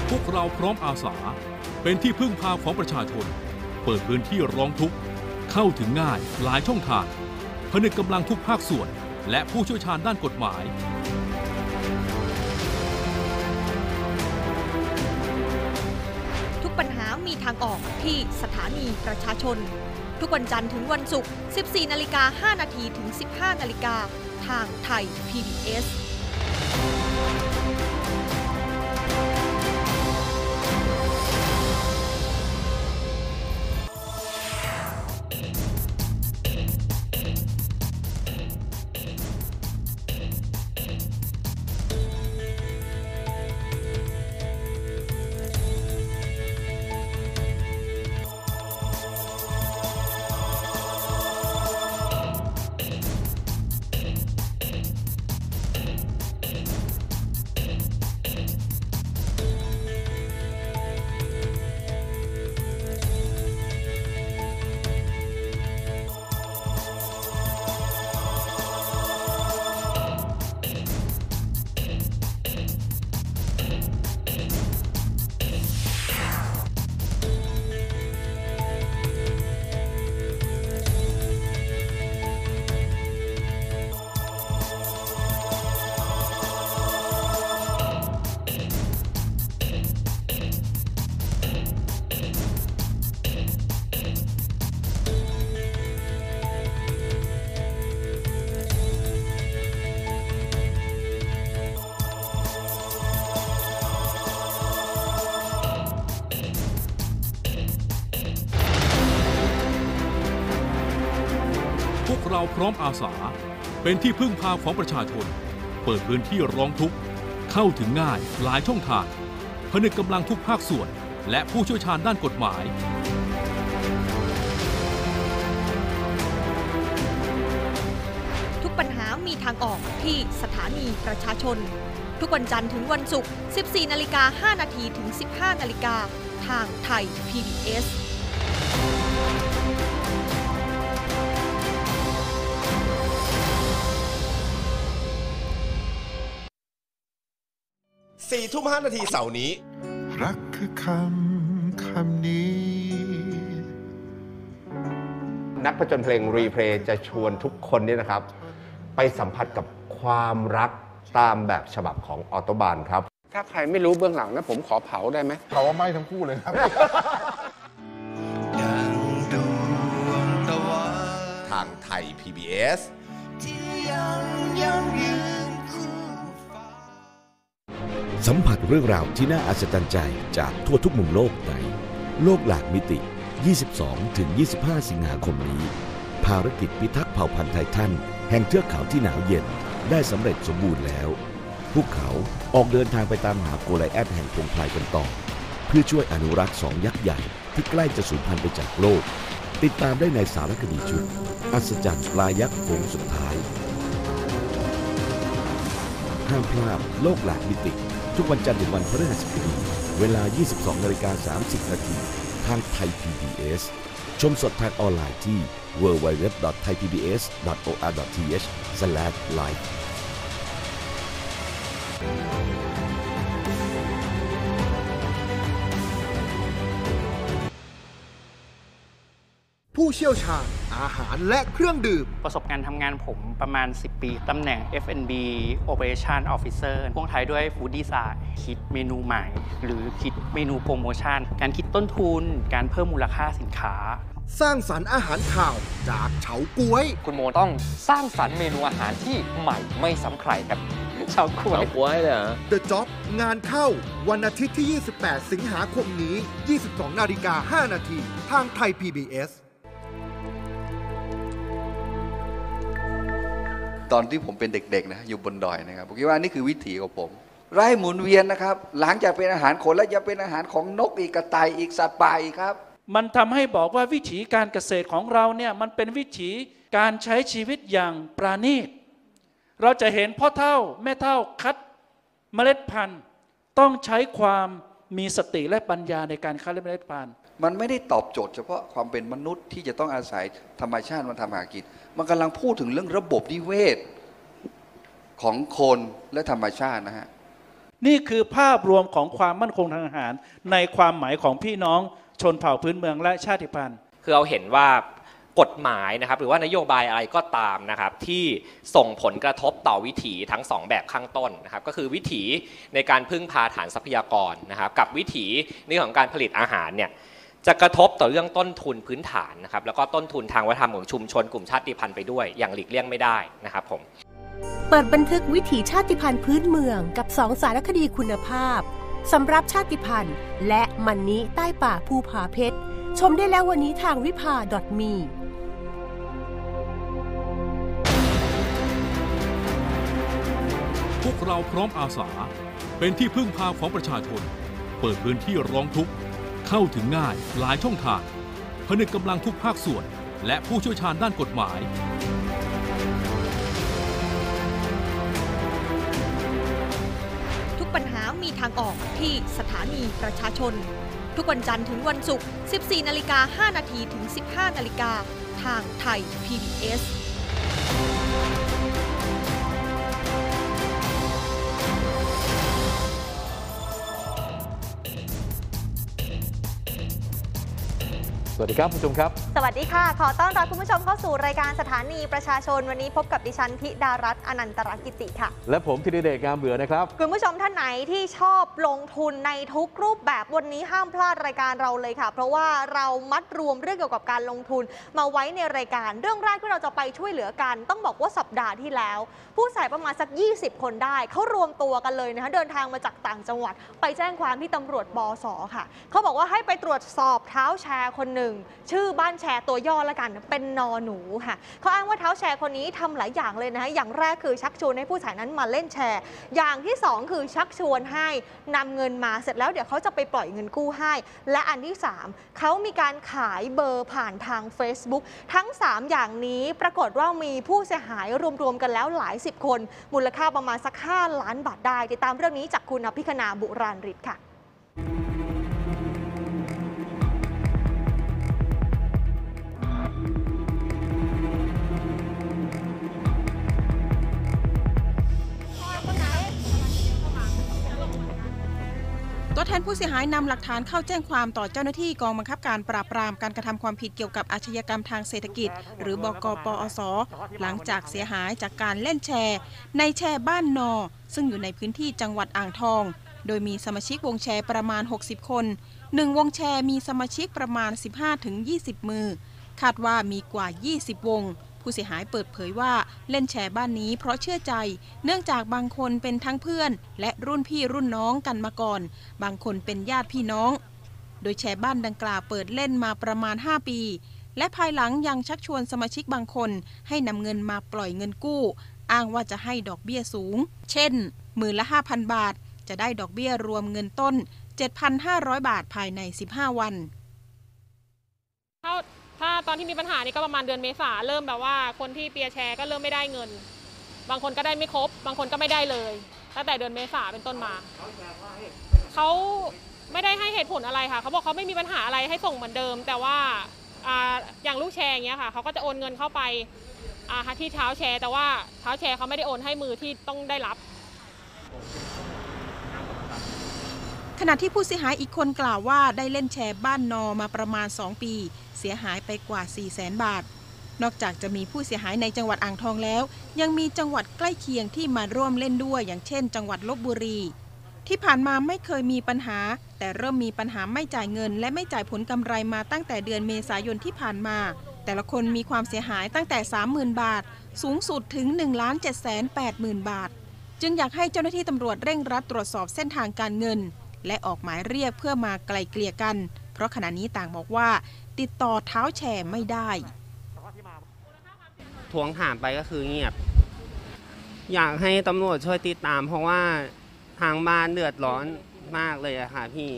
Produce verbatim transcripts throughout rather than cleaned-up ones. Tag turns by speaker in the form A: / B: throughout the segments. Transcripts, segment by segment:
A: พวกเราพร้อมอาสาเป็นที่พึ่งพาของประชาชนเปิดพื้นที่ร้องทุกข์เข้าถึงง่ายหลายช่องทางผนึกกำลังทุกภาคส่วนและผู้เชี่ยวชาญด้านกฎหมาย
B: ทุกปัญหามีทางออกที่สถานีประชาชนทุกวันจันทร์ถึงวันศุกร์ สิบสี่นาฬิกาห้านาที ถึง สิบห้านาฬิกาทางไทย พี บี เอส
A: พวกเราพร้อมอาสาเป็นที่พึ่งพาของประชาชนเปิดพื้นที่ร้องทุกข์เข้าถึงง่ายหลายช่องทางผนึกกำลังทุกภาคส่วนและผู้เชี่ยวชาญด้านกฎหมาย
B: ทุกปัญหามีทางออกที่สถานีประชาชนทุกวันจันทร์ถึงวันศุกร์ สิบสี่นาฬิกาห้านาที ถึง สิบห้านาฬิกาทางไทย พี บี เอส
C: สี่ทุ่มห้านาทีเสาร์นี้
D: รักคือคำคำนี้
C: นักผจญเพลงรีเพลย์จะชวนทุกคนนี่นะครับไปสัมผัสกับความรักตามแบบฉบับของออโตบานครับ
E: ถ้าใครไม่รู้เบื้องหลังนะผมขอเผาได้ไหม
D: เผาว่าไม่ทั้งคู่เลยครับ
C: ทางไทย พี บี เอส
F: สัมผัสเรื่องราวที่น่าอัศจรรย์ใจจากทั่วทุกมุมโลกในโลกหลากมิติ ยี่สิบสองถึงยี่สิบห้า สิงหาคมนี้ภารกิจพิทักษ์เผ่าพันธุ์ไททันแห่งเทือกเขาที่หนาวเย็นได้สำเร็จสมบูรณ์แล้วพวกเขาออกเดินทางไปตามหาโกไลแอดแห่งพงไพรกันต่อเพื่อช่วยอนุรักษ์สองยักษ์ใหญ่ที่ใกล้จะสูญพันธุ์ไปจากโลกติดตามได้ในสารคดีชุดอัศจรรย์ปลายักษ์โขงสุดท้ายห้ามพลาดโลกหลากมิติทุกวันจันทร์ถึงวันพฤหัสบดีเวลา ยี่สิบสองนาฬิกาสามสิบนาทีทางไทย พี บี เอส ชมสดทางออนไลน์ที่ ดับเบิลยู ดับเบิลยู ดับเบิลยู ดอท ไทย พี บี เอส ดอท โอ อาร์ ดอท ที เอช สแลช ไลฟ์
G: ผู้เชี่ยวชาญอาหารและเครื่องดื่ม
H: ประสบการณ์ทำงานผมประมาณสิบปีตำแหน่ง เอฟ แอนด์ บี Operation Officer พ่วงท้ายด้วย Food Design คิดเมนูใหม่หรือคิดเมนูโปรโมชั่นการคิดต้นทุนการเพิ่มมูลค่าสินค้า
G: สร้างสรรค์อาหารข่าวจากเฉาก๊วย
I: คุณโมต้องสร้างสรรค์เมนูอาหารที่ใหม่ไม่ซ้ำใครครับเฉาก๊วยเฉาก๊วยเลยเหรอ
G: The Job งานเข้าวันอาทิตย์ที่ ยี่สิบแปด สิงหาคมนี้ ยี่สิบสองนาฬิกาห้านาทีทางไทย พี บี เอส
J: ตอนที่ผมเป็นเด็กๆนะอยู่บนดอยนะครับผมคิดว่านี่คือวิถีของผมไร่หมุนเวียนนะครับหลังจากเป็นอาหารคนแล้วจะเป็นอาหารของนกอีกกระต่ายอีกสัตว์ป่าอีกครับ
K: มันทำให้บอกว่าวิถีการเกษตรของเราเนี่ยมันเป็นวิถีการใช้ชีวิตอย่างปราณีตเราจะเห็นพ่อเฒ่าแม่เฒ่าคัดเมล็ดพันธุ์ต้องใช้ความมีสติและปัญญาในการคัดเมล็ดพันธุ์
J: มันไม่ได้ตอบโจทย์เฉพาะความเป็นมนุษย์ที่จะต้องอาศัยธรรมชาติมาทำหากินมันกำลังพูดถึงเรื่องระบบนิเวศของคนและธรรมชาตินะฮะ
K: นี่คือภาพรวมของความมั่นคงทางทหารในความหมายของพี่น้องชนเผ่าพื้นเมืองและชาติพันธุ์
I: คือเราเห็นว่ากฎหมายนะครับหรือว่านโยบายอะไรก็ตามนะครับที่ส่งผลกระทบต่อวิถีทั้งสองแบบข้างต้นนะครับก็คือวิถีในการพึ่งพาฐานทรัพยากรนะครับกับวิถีในเรื่องของการผลิตอาหารเนี่ยจะกระทบต่อเรื่องต้นทุนพื้นฐานนะครับแล้วก็ต้นทุนทางวัฒนธรรมของชุมชนกลุ่มชาติพันธุ์ไปด้วยอย่างหลีกเลี่ยงไม่ได้นะครับผม
L: เปิดบันทึกวิถีชาติพันธุ์พื้นเมืองกับสองสารคดีคุณภาพสำหรับชาติพันธุ์และมันนี้ใต้ป่าภูผาเพชรชมได้แล้ววันนี้ทางวิภา .มี
A: พวกเราพร้อมอาสาเป็นที่พึ่งพาของประชาชนเปิดพื้นที่ร้องทุกข์เข้าถึงง่ายหลายช่องทางผนึกกำลังทุกภาคส่วนและผู้เชี่ยวชาญด้านกฎหมาย
B: ทุกปัญหามีทางออกที่สถานีประชาชนทุกวันจันทร์ถึงวันศุกร์ สิบสี่นาฬิกาห้านาทีถึง สิบห้านาฬิกาทางไทย พี บี เอส
M: สวัสดีครับคุณผู้ชมครับ
N: สวัสดีค่ะขอต้อนรับคุณผู้ชมเข้าสู่รายการสถานีประชาชนวันนี้พบกับดิฉันธิดารัตน์อนันตรกิติค่ะ
M: และผมธีรเดชงามเบื่อนะครับ
N: คุณผู้ชมท่านไหนที่ชอบลงทุนในทุกรูปแบบวันนี้ห้ามพลาดรายการเราเลยค่ะเพราะว่าเรามัดรวมเรื่องเกี่ยวกับการลงทุนมาไว้ในรายการเรื่องแรกที่เราจะไปช่วยเหลือกันต้องบอกว่าสัปดาห์ที่แล้วผู้ใส่ประมาณสักยี่สิบคนได้เขารวมตัวกันเลยนะคะเดินทางมาจากต่างจังหวัดไปแจ้งความที่ตำรวจบส.ค่ะเขาบอกว่าให้ไปตรวจสอบเท้าแชร์คนหนึ่งชื่อบ้านแชร์ตัวย่อละกันเป็นนอหนูค่ะเขาอ้างว่าเท้าแชร์คนนี้ทำหลายอย่างเลยนะคะอย่างแรกคือชักชวนให้ผู้ใส่นั้นมาเล่นแชร์อย่างที่สองคือชักชวนให้นำเงินมาเสร็จแล้วเดี๋ยวเขาจะไปปล่อยเงินกู้ให้และอันที่สามเขามีการขายเบอร์ผ่านทาง Facebook ทั้งสามอย่างนี้ปรากฏว่ามีผู้เสียหายรวมๆกันแล้วหลายสิบคนมูลค่าประมาณสักห้าล้านบาทได้ติดตามเรื่องนี้จากคุณอภิคณาบุราริศค่ะ
O: ตัวแทนผู้เสียหายนำหลักฐานเข้าแจ้งความต่อเจ้าหน้าที่กองบังคับการปราบปรามการกระทำความผิดเกี่ยวกับอาชญากรรมทางเศรษฐกิจหรือบก.ปอส.หลังจากเสียหายจากการเล่นแชร์ในแชร์บ้านนอซึ่งอยู่ในพื้นที่จังหวัดอ่างทองโดยมีสมาชิกวงแชร์ประมาณหกสิบคนหนึ่งวงแชร์มีสมาชิกประมาณ สิบห้าถึงยี่สิบ มือคาดว่ามีกว่ายี่สิบวงผู้เสียหายเปิดเผยว่าเล่นแชร์บ้านนี้เพราะเชื่อใจเนื่องจากบางคนเป็นทั้งเพื่อนและรุ่นพี่รุ่นน้องกันมาก่อนบางคนเป็นญาติพี่น้องโดยแชร์บ้านดังกล่าวเปิดเล่นมาประมาณห้าปีและภายหลังยังชักชวนสมาชิกบางคนให้นำเงินมาปล่อยเงินกู้อ้างว่าจะให้ดอกเบี้ยสูงเช่นหมื่นละ ห้าพัน บาทจะได้ดอกเบี้ยรวมเงินต้น เจ็ดพันห้าร้อย บาทภายในสิบห้าวัน
P: ถ้าตอนที่มีปัญหานี่ก็ประมาณเดือนเมษาเริ่มแบบว่าคนที่เปียร์แชร์ก็เริ่มไม่ได้เงินบางคนก็ได้ไม่ครบบางคนก็ไม่ได้เลยตั้งแต่เดือนเมษาเป็นต้นมาเขาไม่ได้ให้เหตุผลอะไรค่ะเขาบอกเขาไม่มีปัญหาอะไรให้ส่งเหมือนเดิมแต่ว่าอย่างลูกแชร์อย่างเงี้ยค่ะเขาก็จะโอนเงินเข้าไปที่เท้าแชร์แต่ว่าเท้าแชร์เขาไม่ได้โอนให้มือที่ต้องได้รับ
O: ขณะที่ผู้เสียหายอีกคนกล่าวว่าได้เล่นแชร์บ้านนอมาประมาณสองปีเสียหายไปกว่า สี่แสน บาทนอกจากจะมีผู้เสียหายในจังหวัดอ่างทองแล้วยังมีจังหวัดใกล้เคียงที่มาร่วมเล่นด้วยอย่างเช่นจังหวัดลพบุรีที่ผ่านมาไม่เคยมีปัญหาแต่เริ่มมีปัญหาไม่จ่ายเงินและไม่จ่ายผลกำไรมาตั้งแต่เดือนเมษายนที่ผ่านมาแต่ละคนมีความเสียหายตั้งแต่ สามหมื่น บาทสูงสุดถึง หนึ่งล้านเจ็ดแสนแปดหมื่น บาทจึงอยากให้เจ้าหน้าที่ตำรวจเร่งรัดตรวจสอบเส้นทางการเงินและออกหมายเรียกเพื่อมาไกล่เกลี่ยกันเพราะขณะนี้ต่างบอกว่าติดต่อเท้าแชร์ไม่ได้
Q: ทวงถามไปก็คือเงียบอยากให้ตำรวจช่วยติดตามเพราะว่าทางบ้านเดือดร้อนมากเลยอะค่ะพี่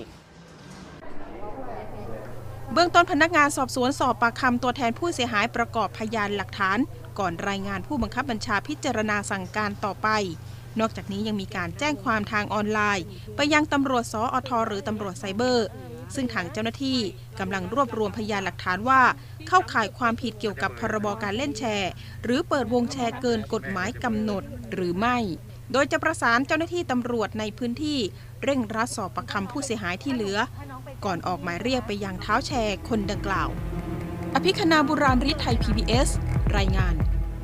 O: เบื้องต้นพนักงานสอบสวนสอบปากคำตัวแทนผู้เสียหายประกอบพยานหลักฐานก่อนรายงานผู้บังคับบัญชาพิจารณาสั่งการต่อไปนอกจากนี้ยังมีการแจ้งความทางออนไลน์ไปยังตำรวจสอทหรือตำรวจไซเบอร์ซึ่งทางเจ้าหน้าที่กำลังรวบรวมพยานหลักฐานว่าเข้าข่ายความผิดเกี่ยวกับพรบการเล่นแชร์หรือเปิดวงแชร์เกินกฎหมายกำหนดหรือไม่โดยจะประสานเจ้าหน้าที่ตำรวจในพื้นที่เร่งรัดสอบปากคำผู้เสียหายที่เหลือก่อนออกหมายเรียกไปยังเท้าแชร์คนดังกล่าวอภิคณาบุราริศไทย พี บี เอส รายงาน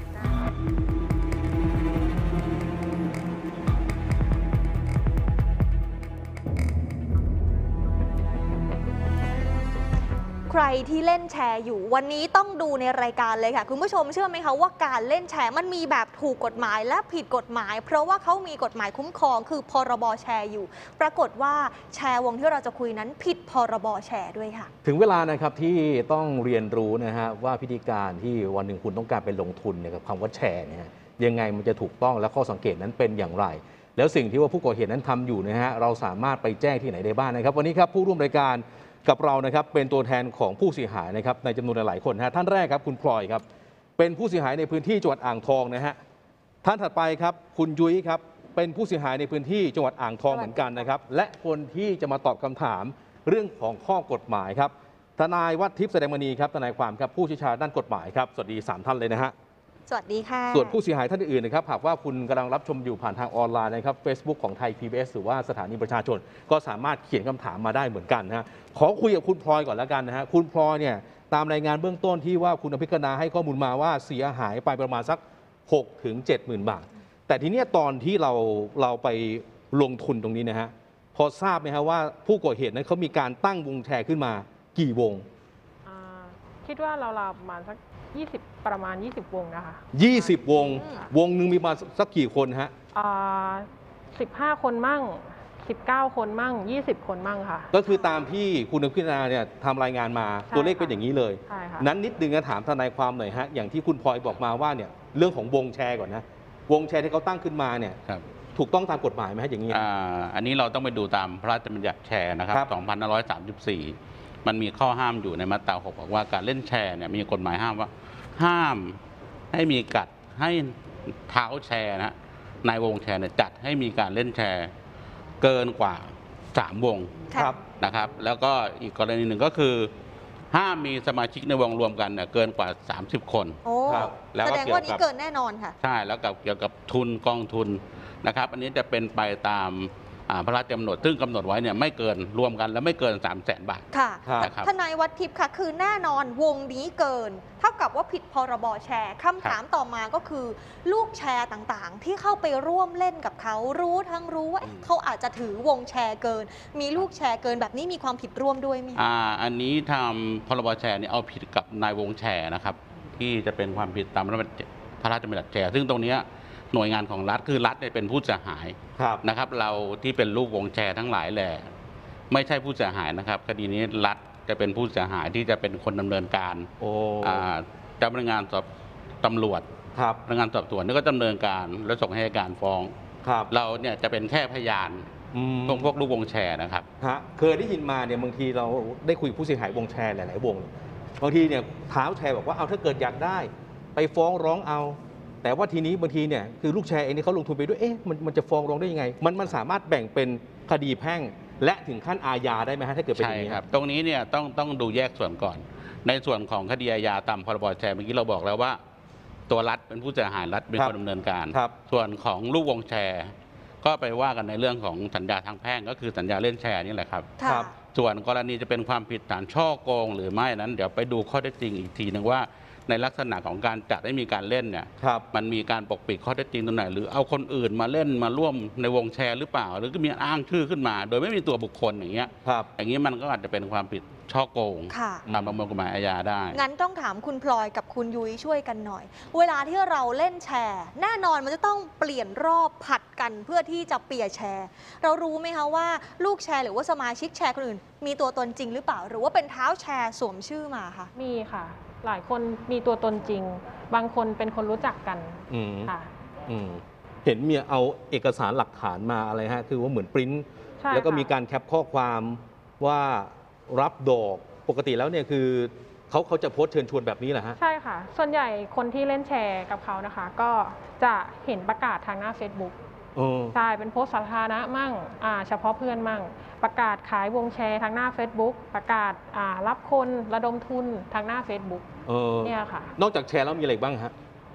N: ใครที่เล่นแชร์อยู่วันนี้ต้องดูในรายการเลยค่ะคุณผู้ชมเชื่อไหมคะว่าการเล่นแชร์มันมีแบบถูกกฎหมายและผิดกฎหมาย เพราะว่าเขามีกฎหมายคุ้มครองคือพรบแชร์อยู่ปรากฏว่าแชร์วงที่เราจะคุยนั้นผิดพรบแชร์ด้วยค่ะ
M: ถึงเวลานะครับที่ต้องเรียนรู้นะฮะว่าพิธีการที่วันหนึ่งคุณต้องการไปลงทุนเนี่ยกับคำว่าแชร์เนี่ยยังไงมันจะถูกต้องและข้อสังเกตนั้นเป็นอย่างไรแล้วสิ่งที่ว่าผู้ก่อเหตุนั้นทำอยู่นะฮะเราสามารถไปแจ้งที่ไหนได้บ้างนะครับวันนี้ครับผู้ร่วมรายการกับเรานะครับเป็นตัวแทนของผู้เสียหายนะครับในจำนวนหลายคนฮะท่านแรกครับคุณพลอยครับเป็นผู้เสียหายในพื้นที่จังหวัดอ่างทองนะฮะท่านถัดไปครับคุณยุ้ยครับเป็นผู้เสียหายในพื้นที่จังหวัดอ่างทองเหมือนกันนะครับและคนที่จะมาตอบคำถามเรื่องของข้อกฎหมายครับทนายวัฒน์ทิพย์แสดงมณีครับทนายความครับผู้เชี่ยวชาญด้านกฎหมายครับสวัสดีสามท่านเลยนะฮะ
N: สวัสดีค่ะ
M: ส่วนผู้เสียหายท่านอื่นๆนะครับหากว่าคุณกำลังรับชมอยู่ผ่านทางออนไลน์นะครับ Facebook ของไทย พี บี เอส หรือว่าสถานีประชาชนก็สามารถเขียนคำถามมาได้เหมือนกันนะฮะขอคุยกับคุณพลอยก่อนแล้วกันนะฮะคุณพลอยเนี่ยตามรายงานเบื้องต้นที่ว่าคุณอภิคณาให้ข้อมูลมาว่าเสียหายไปประมาณสัก หกถึงเจ็ดหมื่น บาทแต่ทีนี้ตอนที่เราเราไปลงทุนตรงนี้นะฮะพอทราบไหมฮะว่าผู้ก่อเหตุนั้นเขามีการตั้งวงแชร์ขึ้นมากี่วง
P: คิดว่าเราเราประมาณสักยี่สิบประมาณยี่สิบวงนะคะ
M: ยี่สิบวงวงหนึ่งมีมาสักกี่คนฮะ
P: อ่าสิบห้าคนมั่งสิบเก้าคนมั่งยี่สิบคนมั่งค่ะ
M: ก็คือตามที่คุณอภิคณาเนี่ยทำรายงานมาตัวเลขเป็นอย่างนี้เลย
P: ใช่ค่ะ
M: นั้นนิดนึงจะถามทนายความหน่อยฮะอย่างที่คุณพลอยบอกมาว่าเนี่ยเรื่องของวงแชร์ก่อนนะวงแชร์ที่เขาตั้งขึ้นมาเนี่ยถูกต้องตามกฎหมายไหมฮะอย่างนี้
R: อ่าอันนี้เราต้องไปดูตามพระราชบัญญัติแชร์นะครับสองพันห้าร้อยสามสิบสี่มันมีข้อห้ามอยู่ในมาตราหกบอกว่าการเล่นแชร์เนี่ยมีกฎหมายห้ามว่าห้ามให้มีกัดให้เท้าแชร์นะในวงแชร์เนี่ยจัดให้มีการเล่นแชร์เกินกว่าสามวงนะครับแล้วก็อีกกรณีหนึ่งก็คือห้ามมีสมาชิกในวงรวมกันเนี่ยเกินกว่าสามสิบคน
N: ครับแสดงว่านี้เกินแน่นอนค่ะ
R: ใช่แล้วกับเกี่ยวกับทุนกองทุนนะครับอันนี้จะเป็นไปตามพระราชกำหนดซึ่งกำหนดไว้เนี่ยไม่เกินรวมกันแล้วไม่เกิน สามแสน บาท
N: ค่ะทนายวัฒน์ทิพย์ค่ะคือแน่นอนวงนี้เกินเท่ากับว่าผิดพรบแชร์คำถามต่อมาก็คือลูกแชร์ต่างๆที่เข้าไปร่วมเล่นกับเขารู้ทั้งรู้ว่าเขาอาจจะถือวงแชร์เกินมีลูกแชร์เกินแบบนี้มีความผิดร่วมด้วยไหม
R: อ่าอันนี้ทำพรบแชร์นี่เอาผิดกับนายวงแชร์นะครับที่จะเป็นความผิดตามพระราชบัญญัติแชร์ซึ่งตรงนี้หน่วยงานของรัฐคือรัฐเป็นผู้เสียหายนะครับเราที่เป็นลูกวงแชร์ทั้งหลายแหละไม่ใช่ผู้เสียหายนะครับคดีนี้รัฐจะเป็นผู้เสียหายที่จะเป็นคนดำเนินการเจ้าพนักงานสอบตำรวจพนักงานสอบสวนนี่ก็ดำเนินการแล้วส่งให้อัยการฟ้องเราเนี่ยจะเป็นแค่พยานตรงพวกลูกวงแชร์นะครับ
M: เคยได้ยินมาเนี่ยบางทีเราได้คุยผู้เสียหายวงแชร์หลายๆวงบางทีเนี่ยเท้าแชร์บอกว่าเอาถ้าเกิดอยากได้ไปฟ้องร้องเอาแต่ว่าทีนี้บางทีเนี่ยคือลูกแชร์เองนี่เขาลงทุนไปด้วยเอ๊ะมันมันจะฟ้องร้องได้ยังไงมันมันสามารถแบ่งเป็นคดีแพ่งและถึงขั้นอาญาได้ไหมฮะถ้าเกิดเป็นอย่างนี้
R: ครับตรงนี้เนี่ยต้องต้องดูแยกส่วนก่อนในส่วนของคดีอาญาตามพรบแชร์เมื่อกี้เราบอกแล้วว่าตัวรัฐเป็นผู้เสียหายรัฐเป็นคนดำเนินการส่วนของลูกวงแชร์ก็ไปว่ากันในเรื่องของสัญญาทางแพ่งก็คือสัญญาเล่นแชร์นี่แหละครับส่วนกรณีจะเป็นความผิดฐานช่อโกงหรือไม่นั้นเดี๋ยวไปดูข้อเท็จจริงอีกทีนึงว่าในลักษณะของการจัดให้มีการเล่นเนี่ยมันมีการปกปิดข้อเท็จจริงตรงไหนหรือเอาคนอื่นมาเล่นมาร่วมในวงแชร์หรือเปล่าหรือก็มีอ้างชื่อขึ้นมาโดยไม่มีตัวบุคคลอย่างเงี้ยอย่างนี้มันก็อาจจะเป็นความผิดช่อโกงตามประมวลกฎหมายอาญาได้
N: งั้นต้องถามคุณพลอยกับคุณยุ้ยช่วยกันหน่อยเวลาที่เราเล่นแชร์แน่นอนมันจะต้องเปลี่ยนรอบผัดกันเพื่อที่จะเปียร์แชร์เรารู้ไหมคะว่าลูกแชร์หรือว่าสมาชิกแชร์คนอื่นมีตัวตนจริงหรือเปล่าหรือว่าเป็นเท้าแชร์สวมชื่อมาคะ
P: มีค่ะหลายคนมีตัวตนจริงบางคนเป็นคนรู้จักกันค่ะ
M: เห็นมีเอาเอกสารหลักฐานมาอะไรฮะคือว่าเหมือนปริ้นแล้วก็มีการแคปข้อความว่ารับดอกปกติแล้วเนี่ยคือเขาเขาจะโพสต์เชิญชวนแบบนี้แหละฮะ
P: ใช่ค่ะส่วนใหญ่คนที่เล่นแชร์กับเขานะคะก็จะเห็นประกาศทางหน้า Facebook ใช่เป็นโพสต์สาธารณะมั่งเฉพาะเพื่อนมั่งประกาศขายวงแชร์ทางหน้า Facebook ประกาศรับคนระดมทุนทางหน้า Facebook เนี่ยค่ะ
M: นอกจากแชร์แล้วมีอะไรบ้างฮะ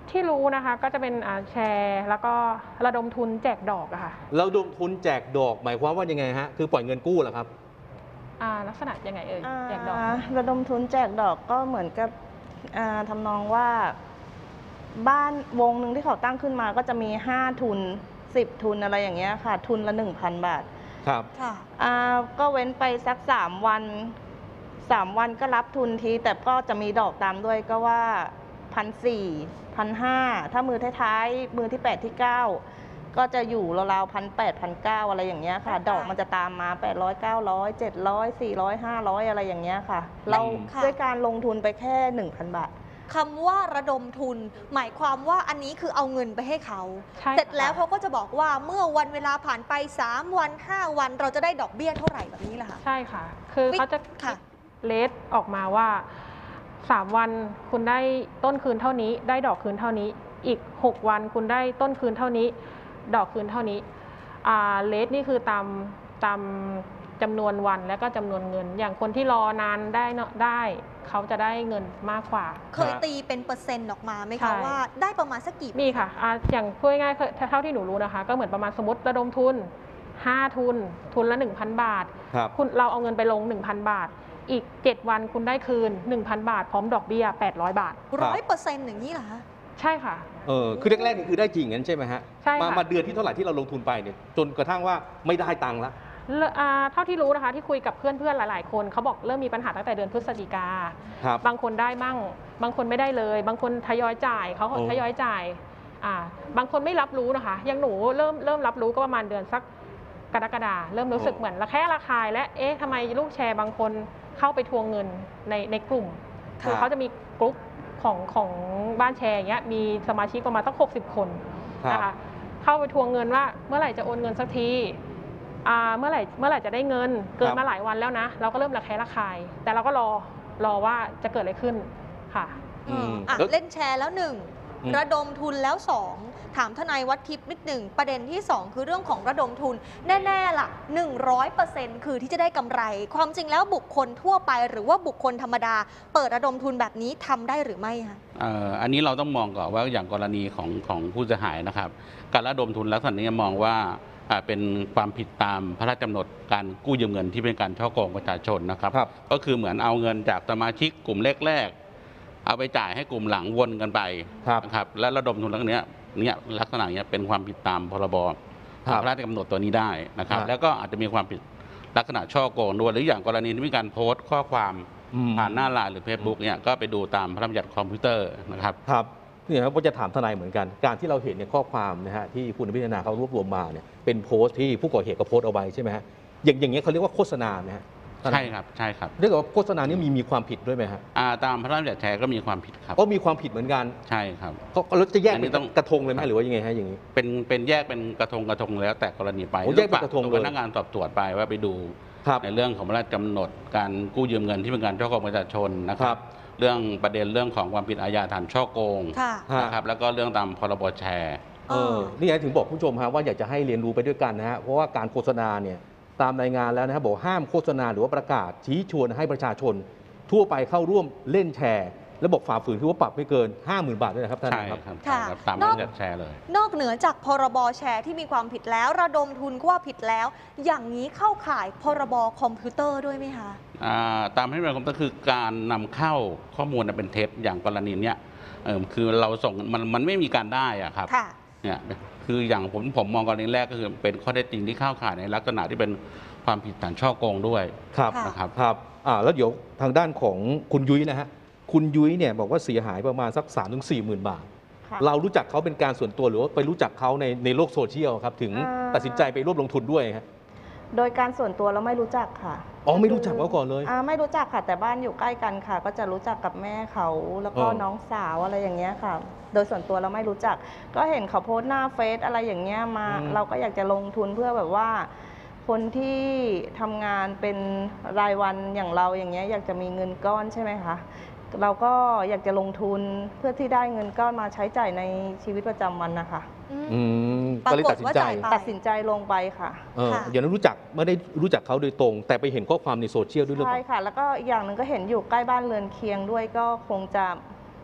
P: ที่รู้นะคะก็จะเป็นแชร์แล้วก็ระดมทุนแจกดอกอะค่ะ
M: ระดมทุนแจกดอกหมายความว่ายังไงฮะคือปล่อยเงินกู้เหรอครับ
P: อ่าลักษณะยังไงเอ่ยแจกดอก
S: ระดมทุนแจกดอกก็เหมือนกับทำนองว่าบ้านวงหนึ่งที่เขาตั้งขึ้นมาก็จะมีห้าทุนสิบทุนอะไรอย่างเงี้ยค่ะทุนละ หนึ่งพัน บาท
M: ครับ
S: ค่ะก็เว้นไปสักสามวันสามวันก็รับทุนทีแต่ก็จะมีดอกตามด้วยก็ว่าพันสี่พันห้าถ้ามือท้ายๆมือที่แปดที่เก้าก็จะอยู่ราวๆพันแปดพันเก้าอะไรอย่างเงี้ยค่ะดอกมันจะตามมาแปดร้อยเก้าร้อยเจ็ดร้อยสี่ร้อยห้าร้อยอะไรอย่างเงี้ยค่ะเราด้วยการลงทุนไปแค่ หนึ่งพัน บาท
N: คำว่าระดมทุนหมายความว่าอันนี้คือเอาเงินไปให้เขาเสร็จแล้วเขาก็จะบอกว่าเมื่อวันเวลาผ่านไปสามวันห้าวันเราจะได้ดอกเบี้ยเท่าไหร่แบบนี้แหละค่ะ
P: ใช่ค่ะคือเขาจะเลทออกมาว่าสามวันคุณได้ต้นคืนเท่านี้ได้ดอกคืนเท่านี้อีกหกวันคุณได้ต้นคืนเท่านี้ดอกคืนเท่านี้เลทนี่คือตามตามจำนวนวันและก็จำนวนเงินอย่างคนที่รอนานได้เนาะได้เขาจะได้เงินมากกว่า
N: เคยตีเป็นเปอร์เซ็นต์ออกมาไหมคะว่าได้ประมาณสักกี่
P: มีค่ะอะอย่างพูดง่ายๆเท่าที่หนูรู้นะคะก็เหมือนประมาณสมมติระดมทุนห้าทุนทุนละ หนึ่งพัน บาทคุณเราเอาเงินไปลง หนึ่งพัน บาทอีกเจ็ดวันคุณได้คืน หนึ่งพัน บาทพร้อมดอกเบี้ยแปดร้อยบาท
N: ร้อยเปอร์เซ็นต์ อย่างนี้เหรอคะ
P: ใช่ค่ะ
M: เออคือแรกๆนี่คือได้จริงงั้นใช่ไหมฮะ
P: ใช่ค่ะ
M: มาเดือนที่เท่าไหร่ที่เราลงทุนไปเนี่ยจนกระทั่งว่าไม่ได้ตังค์แล้ว
P: เท่าที่รู้นะคะที่คุยกับเพื่อนๆหลายๆคนเขาบอกเริ่มมีปัญหาตั้งแต่เดือนพฤศจิกาบางคนได้มั่งบางคนไม่ได้เลยบางคนทยอยจ่ายเขาทยอยจ่ายอ่าบางคนไม่รับรู้นะคะอย่างหนูเริ่มเริ่มรับรู้ก็ประมาณเดือนสักกรกฎาเริ่มรู้สึกเหมือนระแคะระคายและเอ๊ะทำไมลูกแชร์บางคนเข้าไปทวงเงินในในกลุ่มคือเขาจะมีกลุ่มของของบ้านแชร์อย่างเงี้ยมีสมาชิกประมาณสักหกสิบคนนะคะเข้าไปทวงเงินว่าเมื่อไหร่จะโอนเงินสักทีเมื่อไหร่เมื่อไหร่จะได้เงินเกินมาหลายวันแล้วนะเราก็เริ่มระแคะระคายแต่เราก็รอรอว่าจะเกิดอะไรขึ้นค่ะ
N: เล่นแชร์แล้วหนึ่งระดมทุนแล้วสองถามทนายวัฒน์ทิพย์นิดหนึ่งประเด็นที่สองคือเรื่องของระดมทุนแน่ๆล่ะ หนึ่งร้อยเปอร์เซ็นต์ คือที่จะได้กำไรความจริงแล้วบุคคลทั่วไปหรือว่าบุคคลธรรมดาเปิดระดมทุนแบบนี้ทำได้หรือไม่คะ
R: อันนี้เราต้องมองก่อนว่าอย่างกรณีของของผู้เสียหายนะครับการระดมทุนลักษณะนี้มองว่าเป็นความผิดตามพระราชกำหนดการกู้ยืมเงินที่เป็นการฉ้อโกงประชาชนนะครับก็คือเหมือนเอาเงินจากสมาชิกกลุ่มแรกๆเอาไปจ่ายให้กลุ่มหลังวนกันไปนะครับและระดมทุนลักษณะนี้เนี่ยลักษณะนี้เป็นความผิดตามพรบพระราชกำหนดตัวนี้ได้นะครับแล้วก็อาจจะมีความผิดลักษณะฉ้อโกงด้วยหรืออย่างกรณีที่มีการโพสต์ข้อความผ่านหน้าไลน์หรือเฟซบุ๊กเนี่ยก็ไปดูตามพระราชบัญญัติคอมพิวเตอร์นะครับ
M: ครับนี่ครับผมจะถามทนายเหมือนกันการที่เราเห็นในข้อความนะฮะที่คุณพิจารณาเขารวบรวมมาเนี่ยเป็นโพสต์ที่ผู้ก่อเหตุก็โพสต์เอาไว้ใช่ไหมฮะอย่างอย่างเงี้ยเขาเรียกว่าโฆษณาไหมฮะ
R: ใช่ครับใช่ครับ
M: เรียกว่าโฆษณานี้มีมีความผิดด้วยไหมฮะ
R: ตามพระราชบัญญัติแชร์ก็มีความผิดครับ
M: ก็มีความผิดเหมือนกัน
R: ใช่ครับ
M: ก็แล้วจะแยกเป็นกระทงเลยไหมหรือว่ายังไงฮะอย่างนี้
R: เป็นเป็นแยกเป็นกระทงกระทงแล้วแต่กรณีไป
M: แยกเป็นกระทงเลย
R: พนักงานสอบสวนไปว่าไปดูในเรื่องของพระราชกำหนดการกู้ยืมเงินที่เป็นการฉ้อโกงประชาชนนะครับเรื่องประเด็นเรื่องของความผิดอาญาฐานฉ้อโกงนะครับแล้วก็เรื่องตามพรบแชร์
M: เออนี่ไงถึงบอกผู้ชมฮะว่าอยากจะให้เรียนรู้ไปด้วยกันนะฮะเพราะว่าการโฆษณาเนี่ยตามรายงานแล้วนะครับบอกห้ามโฆษณาหรือว่าประกาศชี้ชวนให้ประชาชนทั่วไปเข้าร่วมเล่นแชร์และบอกฝ่าฝืนคือว่าปรับไม่เกิน ห้าหมื่น บาทด้วยนะครับท่าน
R: ครับ
N: ค่ะ
R: ตามพระราชบัญญัติแชร์เลย
N: นอกเหนือจากพรบแชร์ที่มีความผิดแล้วระดมทุนก็ว่าผิดแล้วอย่างนี้เข้าข่ายพรบคอมพิวเตอร์ด้วยไหมคะ
R: ตามพระราชบัญญัติคอมพิวเตอร์คือการนำเข้าข้อมูลเป็นเท็จอย่างกรณีเนี้ยคือเราส่งมันมันไม่มีการได้อะครับเนี่ยคืออย่างผมผมมองกรณีแรกก็คือเป็นข้อเท็จจริงที่เข้าข่ายในลักษณะที่เป็นความผิดฐานฉ้อโกงด้วย
M: ครับ
R: นะครับ
M: ครับอ่าแล้วเดี๋ยวทางด้านของคุณยุ้ยนะฮะคุณยุ้ยเนี่ยบอกว่าเสียหายประมาณสัก สามถึงสี่หมื่น บาทเรารู้จักเขาเป็นการส่วนตัวหรือว่าไปรู้จักเขาในในโลกโซเชียลครับถึงตัดสินใจไปร่วมลงทุนด้วยครับ
S: โดยการส่วนตัวเราไม่รู้จักค่ะ
M: อ๋อไม่รู้จักมาก่อนเลย
S: อ่าไม่รู้จักค่ะแต่บ้านอยู่ใกล้กันค่ะก็จะรู้จักกับแม่เขาแล้วก็น้องสาวอะไรอย่างเงี้ยค่ะโดยส่วนตัวเราไม่รู้จักก็เห็นเขาโพสต์หน้าเฟซอะไรอย่างเงี้ยมาเราก็อยากจะลงทุนเพื่อแบบว่าคนที่ทำงานเป็นรายวันอย่างเราอย่างเงี้ยอยากจะมีเงินก้อนใช่ไหมคะเราก็อยากจะลงทุนเพื่อที่ได้เงินก้อนมาใช้จ่ายในชีวิตประจำวันนะคะ
M: ก็เลยตัดสินใจ
S: ตัดสินใจลงไปค่ะ
M: อย่างนั้นรู้จักไม่ได้รู้จักเขาโดยตรงแต่ไปเห็นข้อความในโซเชียลด้วยหรือเปล่า
S: ใช่ค่ะแล้วก็อีกอย่างหนึ่งก็เห็นอยู่ใกล้บ้านเรือนเคียงด้วยก็คงจะ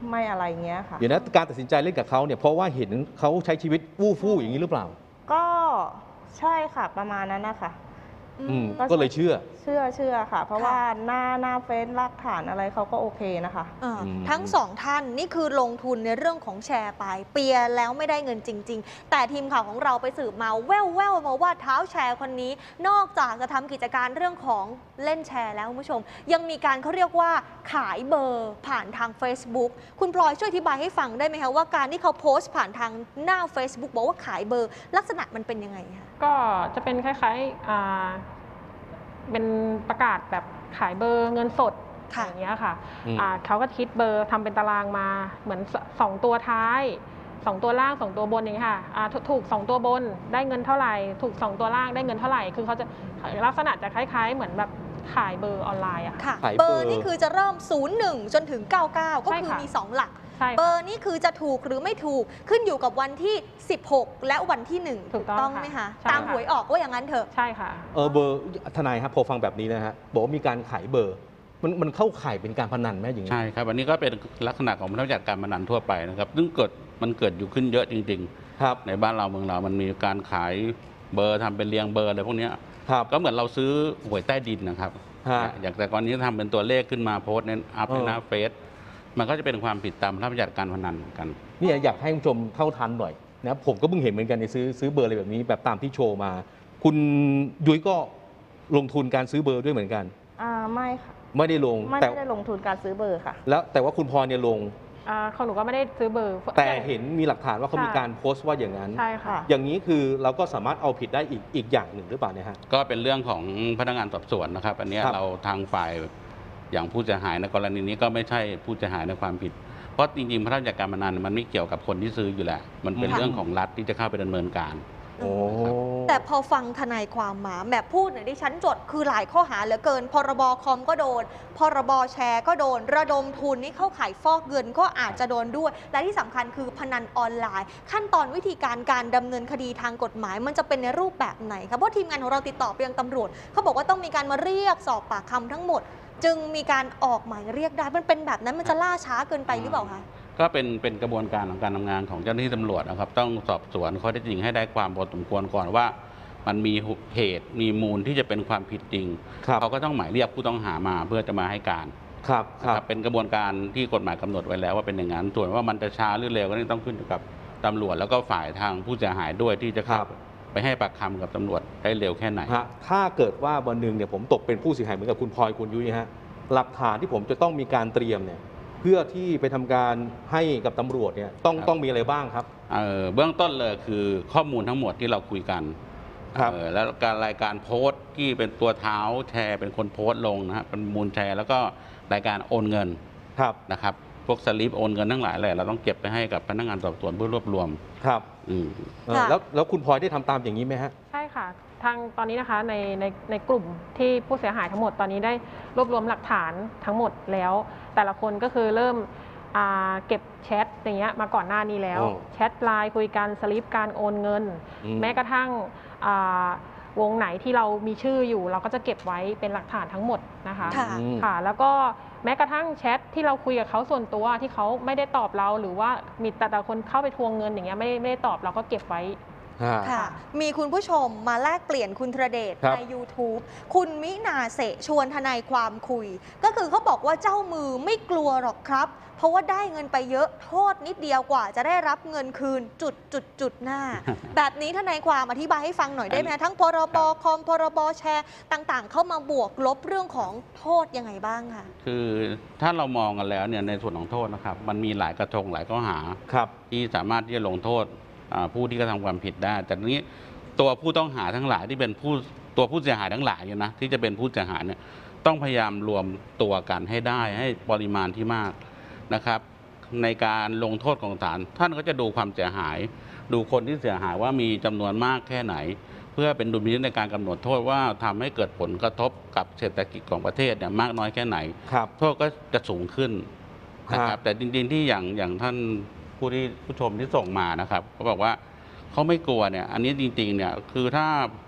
S: ไม่อะไรเงี้ยค่ะ
M: เดี๋ยวนะการตัดสินใจเล่นกับเขาเนี่ยเพราะว่าเห็นเขาใช้ชีวิตวู่ฟู่อย่างนี้หรือเปล่า
S: ก็ใช่ค่ะประมาณนั้นนะคะ
M: ก็เลยเชื่อ
S: เชื่อเชื่อค่ะเพราะว่าหน้าหน้าเฟซหลักฐานอะไรเขาก็โอเคนะคะ
B: ทั้งสองท่านนี่คือลงทุนในเรื่องของแชร์ไปเปียแล้วไม่ได้เงินจริงๆแต่ทีมข่าวของเราไปสืบมาแว่วแววมาว่าเท้าแชร์คนนี้นอกจากจะทำกิจการเรื่องของเล่นแชร์แล้วคุณผู้ชมยังมีการเขาเรียกว่าขายเบอร์ผ่านทาง Facebook คุณพลอยช่วยอธิบายให้ฟังได้ไหมคะว่าการที่เขาโพสต์ผ่านทางหน้า Facebook บอกว่าขายเบอร์ลักษณะมันเป็นยังไงคะ
P: ก็จะเป็นคล้ายๆเป็นประกาศแบบขายเบอร์เงินสดอย่างเงี้ยค่ะเขาก็คิดเบอร์ทำเป็นตารางมาเหมือนสองตัวท้ายสองตัวล่างสองตัวบนอย่างเงี้ยค่ะถูกสองตัวบนได้เงินเท่าไหร่ถูกสองตัวล่างได้เงินเท่าไหร่คือเขาจะลักษณะจะคล้ายๆเหมือนแบบขายเบอร์ออนไลน์อะ
B: ค่ะเบอร์นี่คือจะเริ่มศูนย์หนึ่งจนถึงเก้าเก้าก็คือมีสองหลักเบอร์นี่คือจะถูกหรือไม่ถูกขึ้นอยู่กับวันที่สิบหกและวันที่หนึ่งถูกต้องไหมคะตามหวยออกว่าอย่างนั้นเถอะ
P: ใช่ค่ะ
M: เออเบอร์ทนายครับพอฟังแบบนี้นะฮะบอกว่ามีการขายเบอร์มันมันเข้าข่ายเป็นการพนันไหมอย่างนี้
R: ใช่ครับอันนี้ก็เป็นลักษณะของพนันจัดการพนันทั่วไปนะครับซึ่งเกิดมันเกิดอยู่ขึ้นเยอะจริงๆครับในบ้านเราเมืองเรามันมีการขายเบอร์ทำเป็นเรียงเบอร์อะไรพวกนี้ก็เหมือนเราซื้อหวยใต้ดินนะครับอย่างแต่ก่อนนี้ทำเป็นตัวเลขขึ้นมาโพสต์ในอัพในหน้าเฟซมันก็จะเป็นความผิดตามพระราชบัญญัติการพนันกัน
M: นี่อยากให้ผู้ชมเท่าทันหน่อยนะผมก็เพิ่งเห็นเหมือนกันในซื้อซื้อเบอร์อะไรแบบนี้แบบตามที่โชว์มาคุณยุ้ยก็ลงทุนการซื้อเบอร์ด้วยเหมือนกัน
S: อ่าไม่ค่ะ
M: ไม่ได้ลง
S: ไม่ได้ลงทุนการซื้อเบอร์ค่ะ
M: แล้วแต่ว่าคุณพรเนี่ยลง
P: อ่าของหนูก็ไม่ได้ซื้อเบอร์
M: แต่เห็นมีหลักฐานว่าเขามีการโพสต์ว่าอย่างนั้น
P: ใช่ค่ะ
M: อย่างนี้คือเราก็สามารถเอาผิดได้อีกอีกอย่างหนึ่งหรือเปล่าเนี่ยฮะ
R: ก็เป็นเรื่องของพนักงานสอบสวนนะครับอันนี้เราทางฝ่ายอย่างผู้เสียหายในกรณีนี้ก็ไม่ใช่ผู้เสียหายในความผิดเพราะจริงๆพระราชบัญญัติการพนันมันไม่เกี่ยวกับคนที่ซื้ออยู่แล้วมันเป็นเรื่องของรัฐที่จะเข้าไปดำเนินการ
B: แต่พอฟังทนายความมาแบบพูดหน่อยดิฉันจดคือหลายข้อหาเหลือเกินพรบคอมก็โดนพรบแชร์ก็โดนระดมทุนนี่เข้าขายฟอกเงินก็อาจจะโดนด้วยและที่สำคัญคือพนันออนไลน์ขั้นตอนวิธีการการดำเนินคดีทางกฎหมายมันจะเป็นในรูปแบบไหนคะเพราะทีมงานของเราติดต่อไปยังตำรวจเขาบอกว่าต้องมีการมาเรียกสอบปากคำทั้งหมดจึงมีการออกหมายเรียกได้มันเป็นแบบนั้นมันจะล่าช้าเกินไปหรือเปล่าคะ
R: ก็เป็นเป็นกระบวนการของการทำงานของเจ้าหน้าที่ตำรวจนะครับต้องสอบสวนข้อเท็จจริงให้ได้ความพอสมควรก่อนว่ามันมีเหตุมีมูลที่จะเป็นความผิดจริงเขาก็ต้องหมายเรียกผู้ต้องหามาเพื่อจะมาให้การ
M: ครับ
R: ครับเป็นกระบวนการที่กฎหมายกำหนดไว้แล้วว่าเป็นอย่างนั้นส่วนว่ามันจะช้าหรือเร็วก็ต้องขึ้นอยู่กับตำรวจแล้วก็ฝ่ายทางผู้เสียหายด้วยที่จะเข้าไปให้ปากคำกับตำรวจได้เร็วแค่ไหน
M: ถ้าเกิดว่าวันหนึ่งเนี่ยผมตกเป็นผู้เสียหายเหมือนกับคุณพลอยคุณยุ้ยฮะหลักฐานที่ผมจะต้องมีการเตรียมเนี่ยเพื่อที่ไปทำการให้กับตำรวจเนี่ยต้องต้องมีอะไรบ้างครับ
R: เบื้องต้นเลยคือข้อมูลทั้งหมดที่เราคุยกันแล้วการรายการโพสต์ที่เป็นตัวเท้าแชร์เป็นคนโพสต์ลงนะฮะเป็นมูลแชร์แล้วก็รายการโอนเงินนะครับพวกสลิปโอนเงินทั้งหลายเลยเราต้องเก็บไปให้กับพนักงานสอบสวนเพื่อรวบรวม
M: ครับแล้วแล้วคุณพลอยได้ทำตามอย่างนี้ไหมฮะ
P: ใช่ค่ะทางตอนนี้นะคะในในในกลุ่มที่ผู้เสียหายทั้งหมดตอนนี้ได้รวบรวมหลักฐานทั้งหมดแล้วแต่ละคนก็คือเริ่มเก็บแชทอย่างเงี้ยมาก่อนหน้านี้แล้วแชทไลน์คุยกันสลิปการโอนเงินแม้กระทั่งวงไหนที่เรามีชื่ออยู่เราก็จะเก็บไว้เป็นหลักฐานทั้งหมดนะคะค่ะแล้วก็แม้กระทั่งแชทที่เราคุยกับเขาส่วนตัวที่เขาไม่ได้ตอบเราหรือว่ามีแต่ละคนเข้าไปทวงเงินอย่างเงี้ยไม่ไม่ได้ตอบเราก็เก็บไว้
B: ค่ะมีคุณผู้ชมมาแลกเปลี่ยนคุณธรเดชใน ยูทูบ คุณมินาเสชวนทนายความคุยก็คือเขาบอกว่าเจ้ามือไม่กลัวหรอกครับเพราะว่าได้เงินไปเยอะโทษนิดเดียวกว่าจะได้รับเงินคืนจุดจุดจุดหน้า แบบนี้ทนายความอธิบายให้ฟังหน่อยได้ไหมทั้งพรบคอมพรบแชร์ต่างๆเข้ามาบวกลบเรื่องของโทษยังไงบ้างคะ
R: คือถ้าเรามองกันแล้วเนี่ยในส่วนของโทษนะครับมันมีหลายกระทงหลายข้อหาที่สามารถที่จะลงโทษผู้ที่กระทำความผิดได้แต่นี้ตัวผู้ต้องหาทั้งหลายที่เป็นผู้ตัวผู้เสียหายทั้งหลายนะที่จะเป็นผู้เสียหายเนี่ยต้องพยายามรวมตัวกันให้ได้ให้ปริมาณที่มากนะครับในการลงโทษของศาลท่านก็จะดูความเสียหายดูคนที่เสียหายว่ามีจำนวนมากแค่ไหนเพื่อเป็นดุลพินิจในการกำหนดโทษว่าทำให้เกิดผลกระทบกับเศรษฐกิจของประเทศเนี่ยมากน้อยแค่ไหนโทษก็จะสูงขึ้นนะครับแต่จริงๆที่อย่างอย่างท่านผู้ที่ผู้ชมที่ส่งมานะครับเขาบอกว่าเขาไม่กลัวเนี่ยอันนี้จริงๆเนี่ยคือถ้า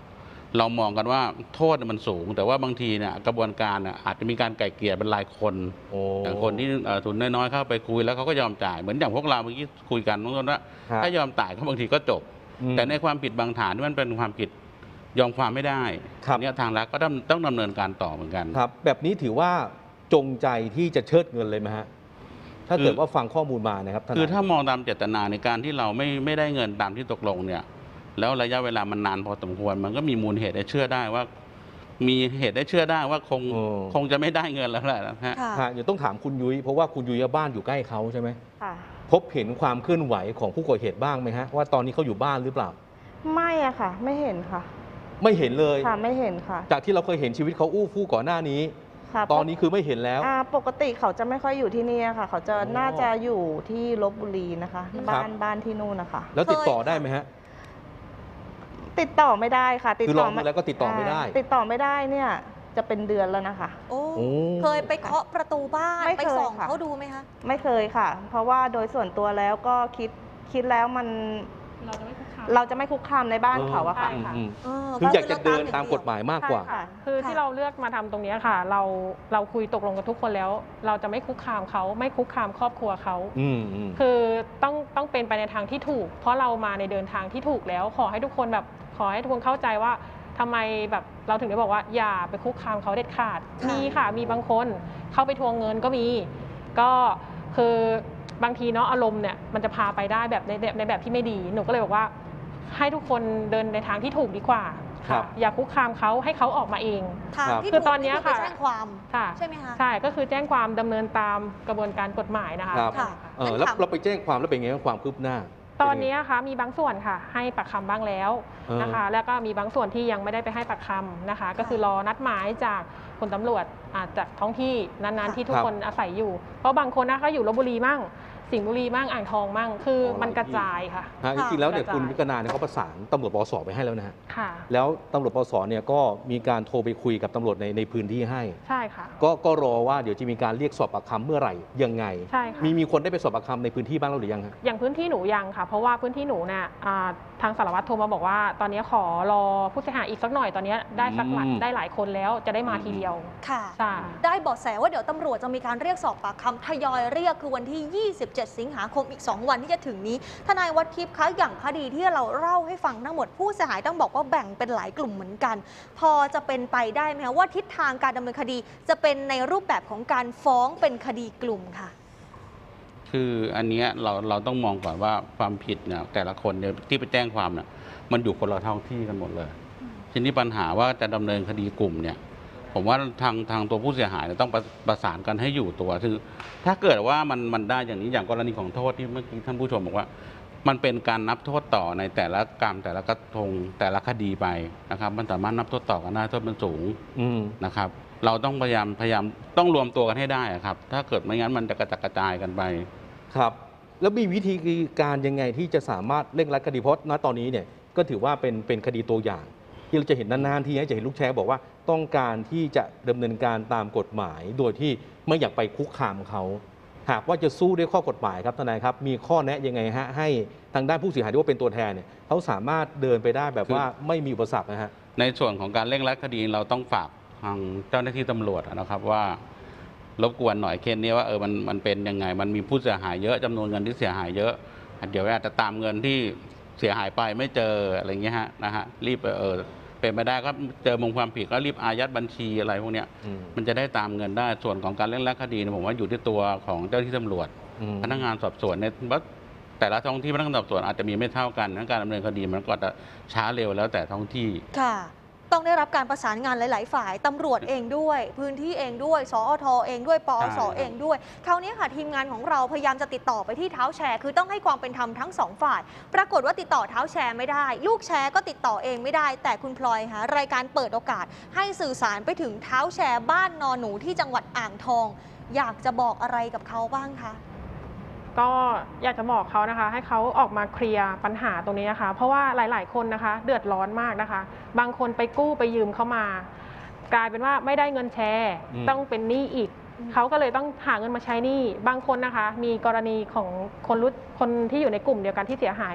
R: เรามองกันว่าโทษมันสูง แต่ว่าบางทีเนี่ยกระบวนการอาจจะมีการไกล่เกลี่ยเป็นรายคนอย่างคนที่ทุนน้อยๆเข้าไปคุยแล้วเขาก็ยอมจ่ายเหมือนอย่างพวกเราเมื่อกี้คุยกันว่าถ้ายอมจ่ายก็บางทีก็จบแต่ในความผิดบางฐานที่มันเป็นความผิดยอมความไม่ได้เนี่ยทางรัฐก็ต้องต้องดำเนินการต่อเหมือนกัน
M: ครับแบบนี้ถือว่าจงใจที่จะเชิดเงินเลยไหมฮะถ้าเกิดว่าฟังข้อมูลมานะครับ
R: คือถ้ามองตามเจตนาในการที่เราไม่ไม่ได้เงินตามที่ตกลงเนี่ยแล้วระยะเวลามันนานพอสมควรมันก็มีมูลเหตุให้เชื่อได้ว่ามีเหตุได้เชื่อได้ว่าคงคงจะไม่ได้เงินแล้วแหละนะฮะ
M: เดี๋ยวต้องถามคุณยุ้ยเพราะว่าคุณยุ้ยบ้านอยู่ใกล้เขาใช่ไหม
S: ค่ะ
M: พบเห็นความเคลื่อนไหวของผู้ก่อเหตุบ้างไหมฮะว่าตอนนี้เขาอยู่บ้านหรือเปล่า
S: ไม่อะค่ะไม่เห็นค่ะ
M: ไม่เห็นเลย
S: ค่ะไม่เห็นค่ะ
M: จากที่เราเคยเห็นชีวิตเขาอู้ฟู่ก่อนหน้านี้ตอนนี้คือไม่เห็นแล้ว
S: ปกติเขาจะไม่ค่อยอยู่ที่นี่ค่ะเขาจะน่าจะอยู่ที่ลพบุรีนะคะบ้านบ้านที่นู่นนะคะ
M: แล้วติดต่อได้ไหมฮะ
S: ติดต่อไม่ได้ค่ะ
M: ติดต่อมาแล้วก็ติดต่อไม่ได้
S: ติดต่อไม่ได้เนี่ยจะเป็นเดือนแล้วนะคะ
B: โอ้เคยไปเคาะประตูบ้านไปส่องเขาดูไหมคะ
S: ไม่เคยค่ะเพราะว่าโดยส่วนตัวแล้วก็คิดคิดแล้วมันเราจะไม่คุกคามในบ้านเขาอะค่ะ
M: คืออยากจะเดินตามกฎหมายมากกว่า
P: คือที่เราเลือกมาทำตรงนี้ค่ะเราเราคุยตกลงกับทุกคนแล้ว เราจะไม่คุกคามเขาไม่คุกคามครอบครัวเขาคือต้องต้องเป็นไปในทางที่ถูกเพราะเรามาในเดินทางที่ถูกแล้วขอให้ทุกคนแบบขอให้ทุกคนเข้าใจว่าทำไมแบบเราถึงได้บอกว่าอย่าไปคุกคามเขาเด็ดขาดมีค่ะมีบางคนเข้าไปทวงเงินก็มีก็คือบางทีเนาะอารมณ์เนี่ยมันจะพาไปได้แบบในในแบบที่ไม่ดีหนูก็เลยบอกว่าให้ทุกคนเดินในทางที่ถูกดีกว่าค่ะอย่าคุกคามเขาให้เขาออกมาเอง
B: ทางที่ถูกตอนนี้ค่ะแจ้งความใช่ไหมคะ
P: ใช่ก็คือแจ้งความดำเนินตามกระบวนการกฎหมายนะคะ
M: ค่ะแล้วเราไปแจ้งความแล้วเป็นไงความคืบหน้า
P: ตอนนี้ค่ะมีบางส่วนค่ะให้ปากคำบ้างแล้วนะคะแล้วก็มีบางส่วนที่ยังไม่ได้ไปให้ปากคำนะคะก็คือรอนัดหมายจากคนตำรวจจากท้องที่นั้นๆที่ทุกคนอาศัยอยู่เพราะบางคนนะคะอยู่ลพบุรีมั่งสิงห์บุรีมั่งอ่างทองมั่งคือมันกระจายค่ะ
M: จริงๆแล้วเนี่ยคุณวิกนาเนี่ยเขาประสานตำรวจปสไปให้แล้วนะฮะแล้วตำรวจปสเนี่ยก็มีการโทรไปคุยกับตำรวจในในพื้นที่ให้
P: ใช่ค่ะ
M: ก็ก็รอว่าเดี๋ยวจะมีการเรียกสอบปากคำเมื่อไหร่ยังไง
P: ใช่ค่ะ
M: มีมีคนได้ไปสอบปากคำในพื้นที่บ้างแล้วหรือยังฮะ
P: อย่างพื้นที่หนูยังค่ะเพราะว่าพื้นที่หนูเนี่ยทางสารวัตรโทรมาบอกว่าตอนนี้ขอรอผู้เสียหายอีกสักหน่อยตอนนี้ได้สักหลายได้หลายคนแล้วจะได้มาทีเดียว
B: ค่ะได้เบาะแสว่าเดี๋ยวตำรวจจะมีการเรียกสอบปากคำทยอยเรียกคือวันที่ยี่สิบเจ็ดสิงหาคมอีกสองวันที่จะถึงนี้ทนายวัฒน์ทิพย์คะอย่างคดีที่เราเล่าให้ฟังทั้งหมดผู้เสียหายต้องบอกว่าแบ่งเป็นหลายกลุ่มเหมือนกันพอจะเป็นไปได้ไหมว่าทิศทางการดำเนินคดีจะเป็นในรูปแบบของการฟ้องเป็นคดีกลุ่มค่ะ
R: คืออันนี้เราเราต้องมองก่อนว่าความผิดเนี่ยแต่ละคนเนี่ยที่ไปแจ้งความเนี่ยมันอยู่คนละท้องที่กันหมดเลยทีนี้ปัญหาว่าจะดำเนินคดีกลุ่มเนี่ยผมว่าทางทางตัวผู้เสียหายต้องประสานกันให้อยู่ตัวคือถ้าเกิดว่ามันมันได้อย่างนี้อย่างกรณีของโทษที่เมื่อกี้ท่านผู้ชมบอกว่ามันเป็นการนับโทษต่อในแต่ละกรรมแต่ละกระทงแต่ละคดีไปนะครับมันสามารถนับโทษต่อกันได้โทษมันสูงนะครับเราต้องพยายามพยายามต้องรวมตัวกันให้ได้ครับถ้าเกิดไม่งั้นมันจะกระจัดกระจายกันไป
M: ครับแล้วมีวิธีการยังไงที่จะสามารถเร่งรัดคดีเพราะณตอนนี้เนี่ยก็ถือว่าเป็นเป็นคดีตัวอย่างที่เราจะเห็นนานๆที่จะเห็นลูกแชร์บอกว่าต้องการที่จะดำเนินการตามกฎหมายโดยที่ไม่อยากไปคุกคามเขาหากว่าจะสู้ด้วยข้อกฎหมายครับทนายครับมีข้อแนะยังไงฮะให้ทางด้านผู้เสียหายที่ว่าเป็นตัวแทนเนี่ยเขาสามารถเดินไปได้แบบว่าไม่มีอุปสรรคนะฮะ
R: ในส่วนของการเร่งรัดคดีเราต้องฝากทางเจ้าหน้าที่ตำรวจนะครับว่ารบกวนหน่อยเคสนี้ว่าเออมันมันเป็นยังไงมันมีผู้เสียหายเยอะจำนวนเงินที่เสียหายเยอะเดี๋ยวอาจจะตามเงินที่เสียหายไปไม่เจออะไรเงี้ยฮะนะฮะรีบเออเป็นไปได้ก็เจอมุมความผิดก็รีบอายัดบัญชีอะไรพวกนี้มันจะได้ตามเงินได้ส่วนของการเร่งรัดคดีผมว่าอยู่ที่ตัวของเจ้าหน้าที่ตำรวจพนักงานสอบสวนในแต่ละท้องที่พนักงานสอบสวนอาจจะมีไม่เท่ากันการดำเนินคดีมันก็จะช้าเร็วแล้วแต่ท้องที่
B: ค่ะต้องได้รับการประสานงานหลายๆฝ่ายตำรวจเองด้วยพื้นที่เองด้วยสอทเองด้วยปอสเองด้วยคราวนี้ค่ะทีมงานของเราพยายามจะติดต่อไปที่เท้าแชร์คือต้องให้ความเป็นธรรมทั้งสองฝ่ายปรากฏว่าติดต่อเท้าแชร์ไม่ได้ลูกแชร์ก็ติดต่อเองไม่ได้แต่คุณพลอยค่ะรายการเปิดโอกาสให้สื่อสารไปถึงเท้าแชร์บ้านนอนหนูที่จังหวัดอ่างทองอยากจะบอกอะไรกับเขาบ้างคะ
P: ก็อยากจะบอกเขานะคะให้เขาออกมาเคลียร์ปัญหาตรงนี้นะคะเพราะว่าหลายๆคนนะคะเดือดร้อนมากนะคะบางคนไปกู้ไปยืมเข้ามากลายเป็นว่าไม่ได้เงินแชร์ต้องเป็นหนี้อีกเขาก็เลยต้องหาเงินมาใช้หนี้บางคนนะคะมีกรณีของคนรู้คนที่อยู่ในกลุ่มเดียวกันที่เสียหายเนี่ย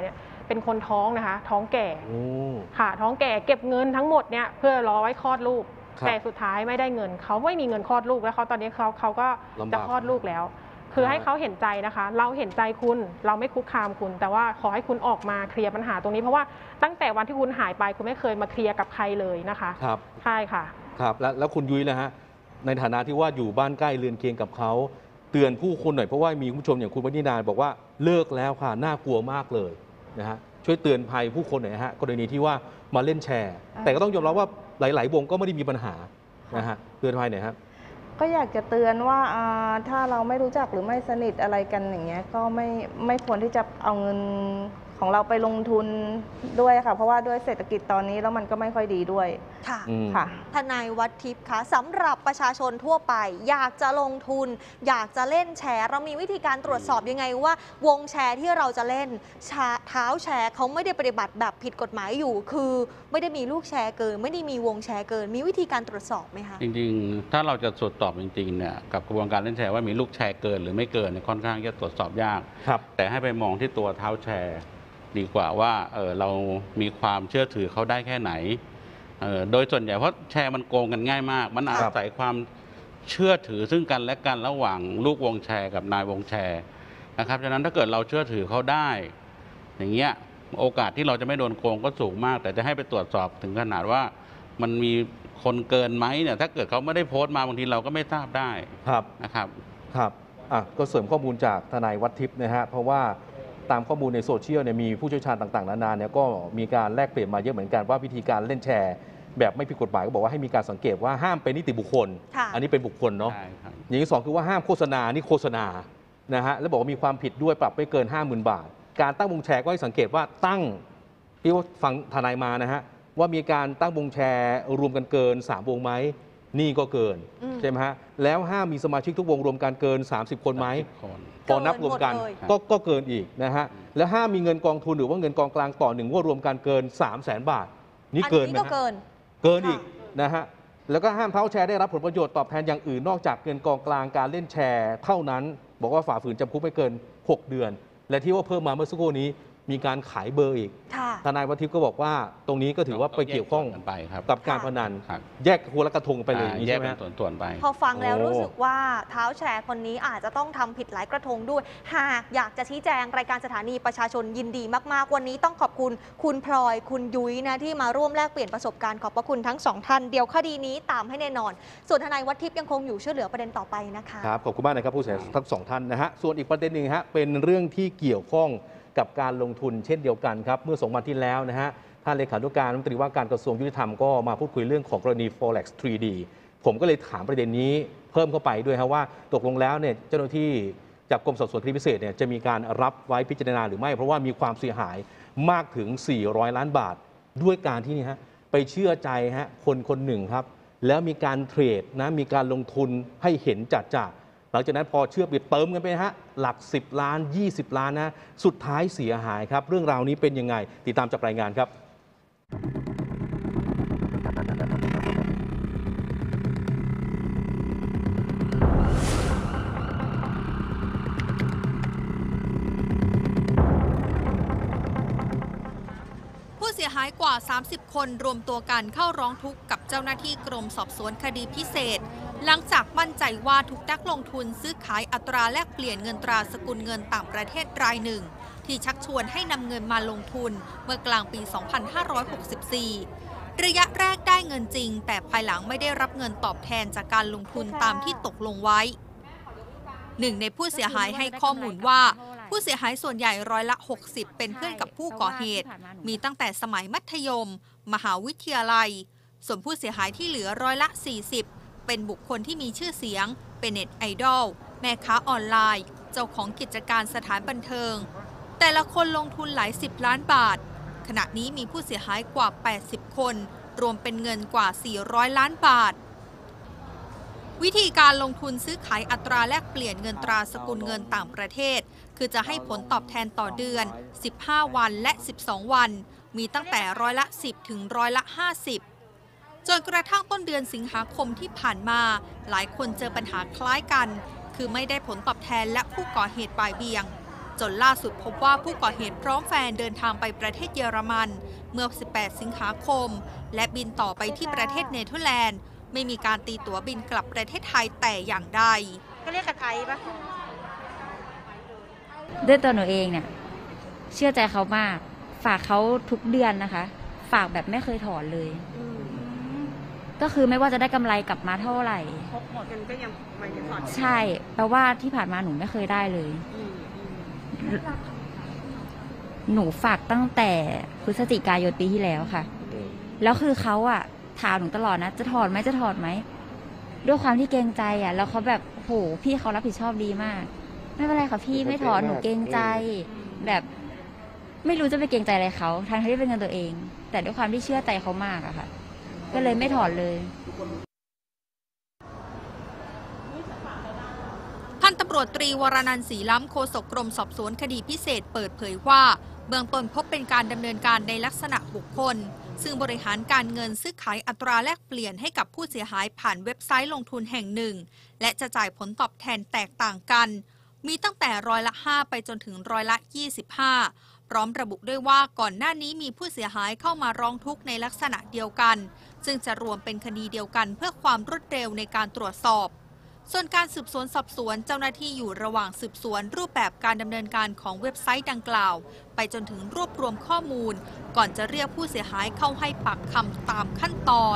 P: เป็นคนท้องนะคะท้องแก่ค่ะท้องแก่เก็บเงินทั้งหมดเนี่ยเพื่อรอไว้คลอดลูกแต่สุดท้ายไม่ได้เงินเขาไม่มีเงินคลอดลูกแล้วเขาตอนนี้เขาเขาก็จะคลอดลูกแล้วคือให้เขาเห็นใจนะคะเราเห็นใจคุณเราไม่คุกคามคุณแต่ว่าขอให้คุณออกมาเคลียร์ปัญหาตรงนี้เพราะว่าตั้งแต่วันที่คุณหายไปคุณไม่เคยมาเคลียร์กับใครเลยนะคะ
M: ครับ
P: ใช่ค่ะ
M: ครับแล้วแล้วคุณยุ้ยนะฮะในฐานะที่ว่าอยู่บ้านใกล้เรือนเคียงกับเขาเตือนผู้คนหน่อยเพราะว่ามีผู้ชมอย่างคุณวนิดาบอกว่าเลิกแล้วค่ะน่ากลัวมากเลยนะฮะช่วยเตือนภัยผู้คนหน่อยฮะกรณีที่ว่ามาเล่นแชร์แต่ก็ต้องยอมรับว่าหลายๆวงก็ไม่ได้มีปัญหานะฮะเตือนภัยหน่อยครับ
S: ก็อยากจะเตือนว่าถ้าเราไม่รู้จักหรือไม่สนิทอะไรกันอย่างเงี้ยก็ไม่ไม่ควรที่จะเอาเงินของเราไปลงทุนด้วยค่ะเพราะว่าด้วยเศรษฐกิจตอนนี้แล้วมันก็ไม่ค่อยดีด้วย
N: ค่ะ
S: ค่ะ
N: ทนายวัฒทิพย์คะสำหรับประชาชนทั่วไปอยากจะลงทุนอยากจะเล่นแชร์เรามีวิธีการตรวจสอบยังไงว่าวงแชร์ที่เราจะเล่นเท้าแชร์เขาไม่ได้ปฏิบัติแบบผิดกฎหมายอยู่คือไม่ได้มีลูกแชร์เกินไม่ได้มีวงแชร์เกินมีวิธีการตรวจสอบไหมคะ
R: จริงๆถ้าเราจะตรวจสอบจริงๆเนี่ยกับกระบวนการเล่นแชร์ว่ามีลูกแชร์เกินหรือไม่เกินเนี่ยค่อนข้างจะตรวจสอบยากแต่ให้ไปมองที่ตัวเท้าแชร์ดีกว่าว่าเออเรามีความเชื่อถือเขาได้แค่ไหนเออโดยส่วนใหญ่เพราะแชร์มันโกงกันง่ายมากมันอาศัยความเชื่อถือซึ่งกันและกันระหว่างลูกวงแชร์กับนายวงแชร์นะครับฉะนั้นถ้าเกิดเราเชื่อถือเขาได้อย่างเงี้ยโอกาสที่เราจะไม่โดนโกงก็สูงมากแต่จะให้ไปตรวจสอบถึงขนาดว่ามันมีคนเกินไหมเนี่ยถ้าเกิดเขาไม่ได้โพสต์มาบางทีเราก็ไม่ทราบได้
M: ครับ
R: นะครับ
M: ครับอ่ะก็เสริมข้อมูลจากทนายวัฒทิพย์นะฮะเพราะว่าตามข้อมูลในโซเชียลเนี่ยมีผู้เชี่ยวชาญต่างๆนานาเนี่ยก็มีการแลกเปลี่ยนมาเยอะเหมือนกันว่าวิธีการเล่นแชร์แบบไม่ผิดกฎหมายก็บอกว่าให้มีการสังเกตว่าห้ามเป็นนิติบุคคลอันนี้เป็นบุคคลเนาะอย่างที่สองคือว่าห้ามโฆษณานี่โฆษณานะฮะแล้วบอกว่ามีความผิดด้วยปรับไม่เกิน ห้าหมื่น บาทการตั้งวงแชร์ก็ให้สังเกตว่าตั้งที่ว่าฟังทนายมานะฮะว่ามีการตั้งวงแชร์รวมกันเกินสามวงไหมนี่ก็เกินใช่ไหมฮะแล้วห้ามมีสมาชิกทุกวงรวมกันเกินสามสิบคนไหมพอนับรวมกันก็ก็เกินอีกนะฮะแล้วห้ามมีเงินกองทุนหรือว่าเงินกองกลางต่อหนึ่งว่ารวมกันเกิน สามแสน บาทนี่เกินไหมฮะเกินเกินอีกนะฮะแล้วก็ห้ามเท้าแชร์ได้รับผลประโยชน์ตอบแทนอย่างอื่นนอกจากเงินกองกลางการเล่นแชร์เท่านั้นบอกว่าฝ่าฝืนจำคุกไม่เกินหกเดือนและที่ว่าเพิ่มมาเมื่อสักครู่นี้มีการขายเบอร์อีกทนายวัฒทิพย์ก็บอกว่าตรงนี้ก็ถือว่าไปเกี่ยวข้องกับการพนันแยกหัวละกระทงไปเลย
R: แยกเป็นส่วนๆไป
N: พอฟังแล้วรู้สึกว่าเท้าแชร์คนนี้อาจจะต้องทำผิดหลายกระทงด้วยหากอยากจะชี้แจงรายการสถานีประชาชนยินดีมากๆวันนี้ต้องขอบคุณคุณพลอยคุณยุ้ยนะที่มาร่วมแลกเปลี่ยนประสบการณ์ขอบพระคุณทั้งสองท่านเดี๋ยวคดีนี้ตามให้แน่นอนส่วนทนายวัฒทิพย์ยังคงอยู่ช่วยเหลือประเด็นต่อไปนะคะ
M: ครับขอบคุณมากนะครับผู้เสียหายทั้งสองท่านนะฮะส่วนอีกประเด็นหนึ่งฮะเป็นเรื่องที่เกี่ยวข้องกับการลงทุนเช่นเดียวกันครับเมื่อสองวันที่แล้วนะฮะท่านเลขานุการรัฐมนตรีว่าการกระทรวงยุติธรรมก็มาพูดคุยเรื่องของกรณี Forex ทรี ดี ผมก็เลยถามประเด็นนี้เพิ่มเข้าไปด้วยครับว่าตกลงแล้วเนี่ยเจ้าหน้าที่จากกรมสอบสวนคดีพิเศษเนี่ยจะมีการรับไว้พิจารณาหรือไม่เพราะว่ามีความเสียหายมากถึงสี่ร้อยล้านบาทด้วยการที่นี่ฮะไปเชื่อใจฮะคนคนหนึ่งครับแล้วมีการเทรดนะมีการลงทุนให้เห็นจัดจ่าหลังจากนั้นพอเชื่อไปเติมกันไปฮะหลักสิบล้านยี่สิบล้านนะสุดท้ายเสียหายครับเรื่องราวนี้เป็นยังไงติดตามจากรายงานครับ
B: ผู้เสียหายกว่า สามสิบ คนรวมตัวกันเข้าร้องทุกข์กับเจ้าหน้าที่กรมสอบสวนคดีพิเศษหลังจากมั่นใจว่าถูกนักลงทุนซื้อขายอัตราแลกเปลี่ยนเงินตราสกุลเงินต่างประเทศรายหนึ่งที่ชักชวนให้นำเงินมาลงทุนเมื่อกลางปี สองพันห้าร้อยหกสิบสี่ ระยะแรกได้เงินจริงแต่ภายหลังไม่ได้รับเงินตอบแทนจากการลงทุนตามที่ตกลงไว้หนึ่งในผู้เสียหายให้ข้อมูลว่าผู้เสียหายส่วนใหญ่ร้อยละหกสิบเป็นเพื่อนกับผู้ก่อเหตุมีตั้งแต่สมัยมัธยมมหาวิทยาลัยส่วนผู้เสียหายที่เหลือร้อยละสี่สิบเป็นบุคคลที่มีชื่อเสียงเป็นเน็ตไอดอลแม่ค้าออนไลน์เจ้าของกิจการสถานบันเทิงแต่ละคนลงทุนหลายสิบล้านบาทขณะนี้มีผู้เสียหายกว่าแปดสิบคนรวมเป็นเงินกว่าสี่ร้อยล้านบาทวิธีการลงทุนซื้อขายอัตราแลกเปลี่ยนเงินตราสกุลเงินต่างประเทศคือจะให้ผลตอบแทนต่อเดือนสิบห้าวันและสิบสองวันมีตั้งแต่ร้อยละสิบถึงร้อยละห้าสิบจนกระทั่งต้นเดือนสิงหาคมที่ผ่านมาหลายคนเจอปัญหาคล้ายกันคือไม่ได้ผลตอบแทนและผู้ก่อเหตุบ่ายเบี่ยงจนล่าสุดพบว่าผู้ก่อเหตุพร้อมแฟนเดินทางไปประเทศเยอรมันเมื่อ สิบแปด สิงหาคมและบินต่อไปที่ประเทศเนเธอร์แลนด์ไม่มีการตีตั๋วบินกลับประเทศไทยแต่อย่างใดก็เรียกกับไทยปะ
T: ด้วยตัวหนูเองเนี่ยเชื่อใจเขามากฝากเขาทุกเดือนนะคะฝากแบบไม่เคยถอนเลยก็คือไม่ว่าจะได้กำไรกลับมาเท่าไหร่พกหมดกันก็ยังไม่ถอนใช่แปลว่าที่ผ่านมาหนูไม่เคยได้เลยหนูฝากตั้งแต่พฤศจิกายนปีที่แล้วค่ะแล้วคือเขาอะถามหนูตลอดนะจะถอนไหมจะถอนไหมด้วยความที่เกรงใจอะแล้วเขาแบบโหพี่เขารับผิดชอบดีมากไม่เป็นไรค่ะพี่ไม่ถอนหนูเกรงใจแบบไม่รู้จะไปเกรงใจอะไรเขาทั้งที่เป็นเงินตัวเองแต่ด้วยความที่เชื่อใจเขามากอะค่ะก็เลยไม่ถอนเลยพันตำรวจตรีวรนันท์ศรีล้ำโฆษกกรมสอบสวนคดีพิเศษเปิดเผยว่าเบื้องต้นพบเป็นการดำเนินการในลักษณะบุคคลซึ่งบริหารการเงินซื้อขายอัตราแลกเปลี่ยนให้กับผู้เสียหายผ่านเว็บไซต์ลงทุนแห่งหนึ่งและจะจ่ายผลตอบแทนแตกต่างกันมีตั้งแต่ร้อยละห้าไปจนถึงร้อยละยี่สิบห้าพร้อมระบุด้วยว่าก่อนหน้านี้มีผู้เสียหายเข้ามาร้องทุกข์ในลักษณะเดียวกันซึ่งจะรวมเป็นคดีเดียวกันเพื่อความรวดเร็วในการตรวจสอบส่วนการสืบสวนสอบสวนเจ้าหน้าที่อยู่ระหว่างสืบสวนรูปแบบการดำเนินการของเว็บไซต์ดังกล่าวไปจนถึงรวบรวมข้อมูลก่อนจะเรียกผู้เสียหายเข้าให้ปากคำตามขั้นตอน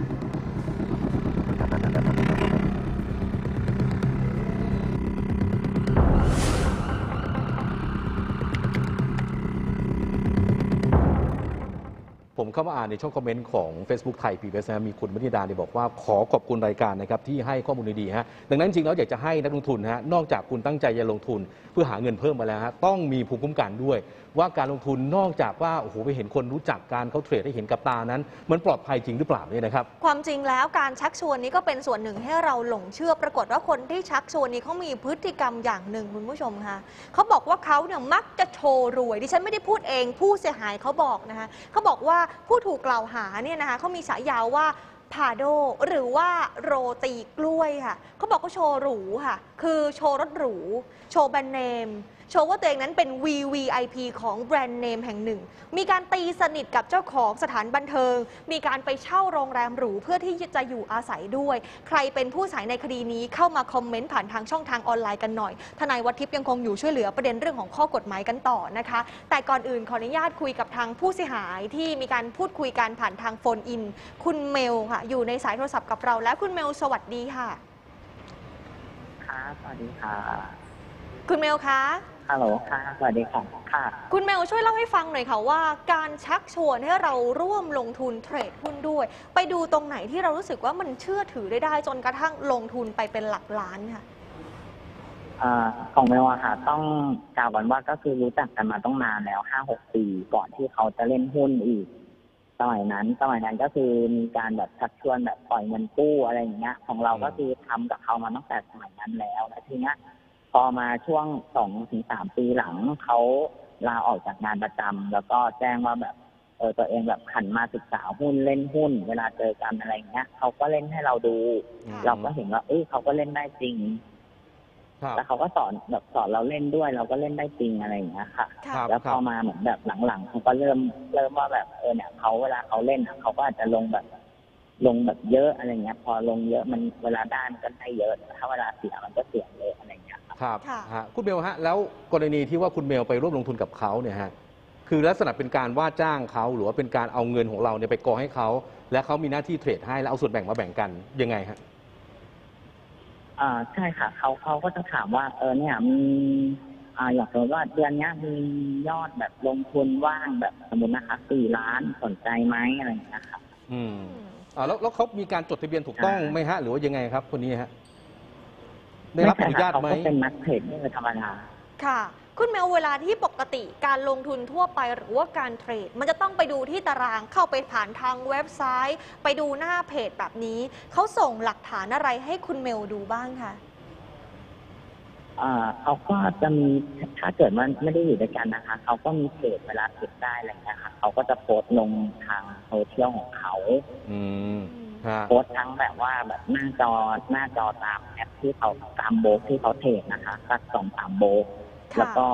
M: ผมเข้ามาอ่านในช่องคอมเมนต์ของ Facebook ไทย พี บี เอส นะมีคุณมณิดาเนี่ยบอกว่าขอขอบคุณรายการนะครับที่ให้ข้อมูลดีๆฮะดังนั้นจริงแล้วอยากจะให้นักลงทุนฮะนอกจากคุณตั้งใจจะลงทุนเพื่อหาเงินเพิ่มมาแล้วฮะต้องมีภูมิคุ้มกันด้วยว่าการลงทุนนอกจากว่าโอ้โหไปเห็นคนรู้จักการเขาเทรดให้เห็นกับตานั้นมันปลอดภัยจริงหรือเปล่าเนี่ยนะครับ
N: ความจริงแล้วการชักชวนนี้ก็เป็นส่วนหนึ่งให้เราหลงเชื่อปรากฏว่าคนที่ชักชวนนี้เขามีพฤติกรรมอย่างหนึ่งคุณผู้ชมคะเขาบอกว่าเขาเนี่ยมักจะโชว์รวยดิฉันไม่ได้พูดเองผู้เสียหายเขาบอกนะคะเขาบอกว่าผู้ถูกกล่าวหาเนี่ยนะคะเขามีฉายาว่าพาโดหรือว่าโรตีกล้วยค่ะเขาบอกว่าโชว์หรูค่ะคือโชว์รถหรูโชว์แบรนด์เนมโชว์ว่าตัวเองนั้นเป็น วี วี ไอ พี ของแบรนด์เนมแห่งหนึ่งมีการตีสนิทกับเจ้าของสถานบันเทิงมีการไปเช่าโรงแรมหรูเพื่อที่จะอยู่อาศัยด้วยใครเป็นผู้เสียหายในคดีนี้เข้ามาคอมเมนต์ผ่านทางช่องทางออนไลน์กันหน่อยทนายวัฒน์ทิพย์ยังคงอยู่ช่วยเหลือประเด็นเรื่องของข้อกฎหมายกันต่อนะคะแต่ก่อนอื่นขออนุญาตคุยกับทางผู้เสียหายที่มีการพูดคุยกันผ่านทางโฟนอินคุณเมลค่ะอยู่ในสายโทรศัพท์กับเราและคุณเมลสวัสดีค่ะ
U: ค่ะสวัสดีค่ะ
N: คุณเมลคะ
U: ฮัลโหลค่ะสวัสดีค่ะค่ะ
N: คุณเมลช่วยเล่าให้ฟังหน่อยค่ะว่าการชักชวนให้เราร่วมลงทุนเทรดหุ้นด้วยไปดูตรงไหนที่เรารู้สึกว่ามันเชื่อถือได้ได้จนกระทั่งลงทุนไปเป็นหลักล้านค่ะ
U: อ่าของเมลอะค่ะต้องกล่าวก่อนว่าก็คือรู้จักกันมาต้องนานแล้วห้าหกปีก่อนที่เขาจะเล่นหุ้นอีกสมัยนั้นสมัยนั้นก็คือมีการแบบชักชวนแบบปล่อยเงินกู้อะไรอย่างเงี้ยของเราก็คือทำกับเขามาตั้งแต่สมัยนั้นแล้วแล้วทีเนี้ยพอมาช่วงสองถึงสามปีหลังเขาลาออกจากงานประจำแล้วก็แจ้งว่าแบบเออตัวเองแบบหันมาศึกษาหุ้นเล่นหุ้นเวลาเจอกันอะไรเงี้ยเขาก็เล่นให้เราดูเราก็เห็นว่าเอ้ยเขาก็เล่นได้จริงแล้วเขาก็สอนแบบสอนเราเล่นด้วยเราก็เล่นได้จริงอะไรอย่างเงี้ยค่ะแล้วพอมาเหมือนแบบหลังๆเขาก็เริ่มเริ่มว่าแบบเออเนี่ยเขาเวลาเขาเล่นเขาก็อาจจะลงแบบลงแบบเยอะอะไรเงี้ยพอลงเยอะมันเวลาได้มันก็ได้เยอะถ้าเวลาเสียมันก็เสียเยอะอะไรเงี้ย
M: ครับฮะคุณเมลฮะแล้วกรณีที่ว่าคุณเมลไปร่วมลงทุนกับเขาเนี่ยฮะคือลักษณะเป็นการว่าจ้างเขาหรือว่าเป็นการเอาเงินของเราเนี่ยไปกองให้เขาและเขามีหน้าที่เทรดให้แล้วเอาส่วนแบ่งมาแบ่งกันยังไงฮะ
U: อ่าใช่ค่ะเขาเขาก็จะถามว่าเออเนี่ยมีอ่าอยากรู้ว่าเดือนนี้มียอดแบบลงทุนว่างแบบสมมตินะคะสี่ล้านสนใจไหมอะไรอย่างเงี้ยค่ะ
M: อืมอ่าแล้วแล้วเขามีการจดทะเบียนถูกต้องไหมฮะหรือว่ายังไงครับคนนี้ฮะได้รับอนุญาตไหม
U: เขาเป็นนักเทรดนี่คือธรรมดา
N: ค่ะคุณแมวเวลาที่ปกติการลงทุนทั่วไปหรือว่าการเทรดมันจะต้องไปดูที่ตารางเข้าไปผ่านทางเว็บไซต์ไปดูหน้าเพจแบบนี้เขาส่งหลักฐานอะไรให้คุณเมลดูบ้างคะ
U: อ่าเขาก็จะมีถ้าเกิดว่าไม่ได้อยู่ด้วยกันนะคะเขาก็มีเพจเวลาเพจได้อะไรอย่างเงี้ยค่ะเขาก็จะโพสต์ลงทางโซเชียลของเขา
M: อืม
U: โพสต์ทั้งแบบว่าแบบหน้าจอหน้าจอตามแอปที่เขาตามโบกที่เขาเทรดนะคะสักสองสามโบกแล้วก็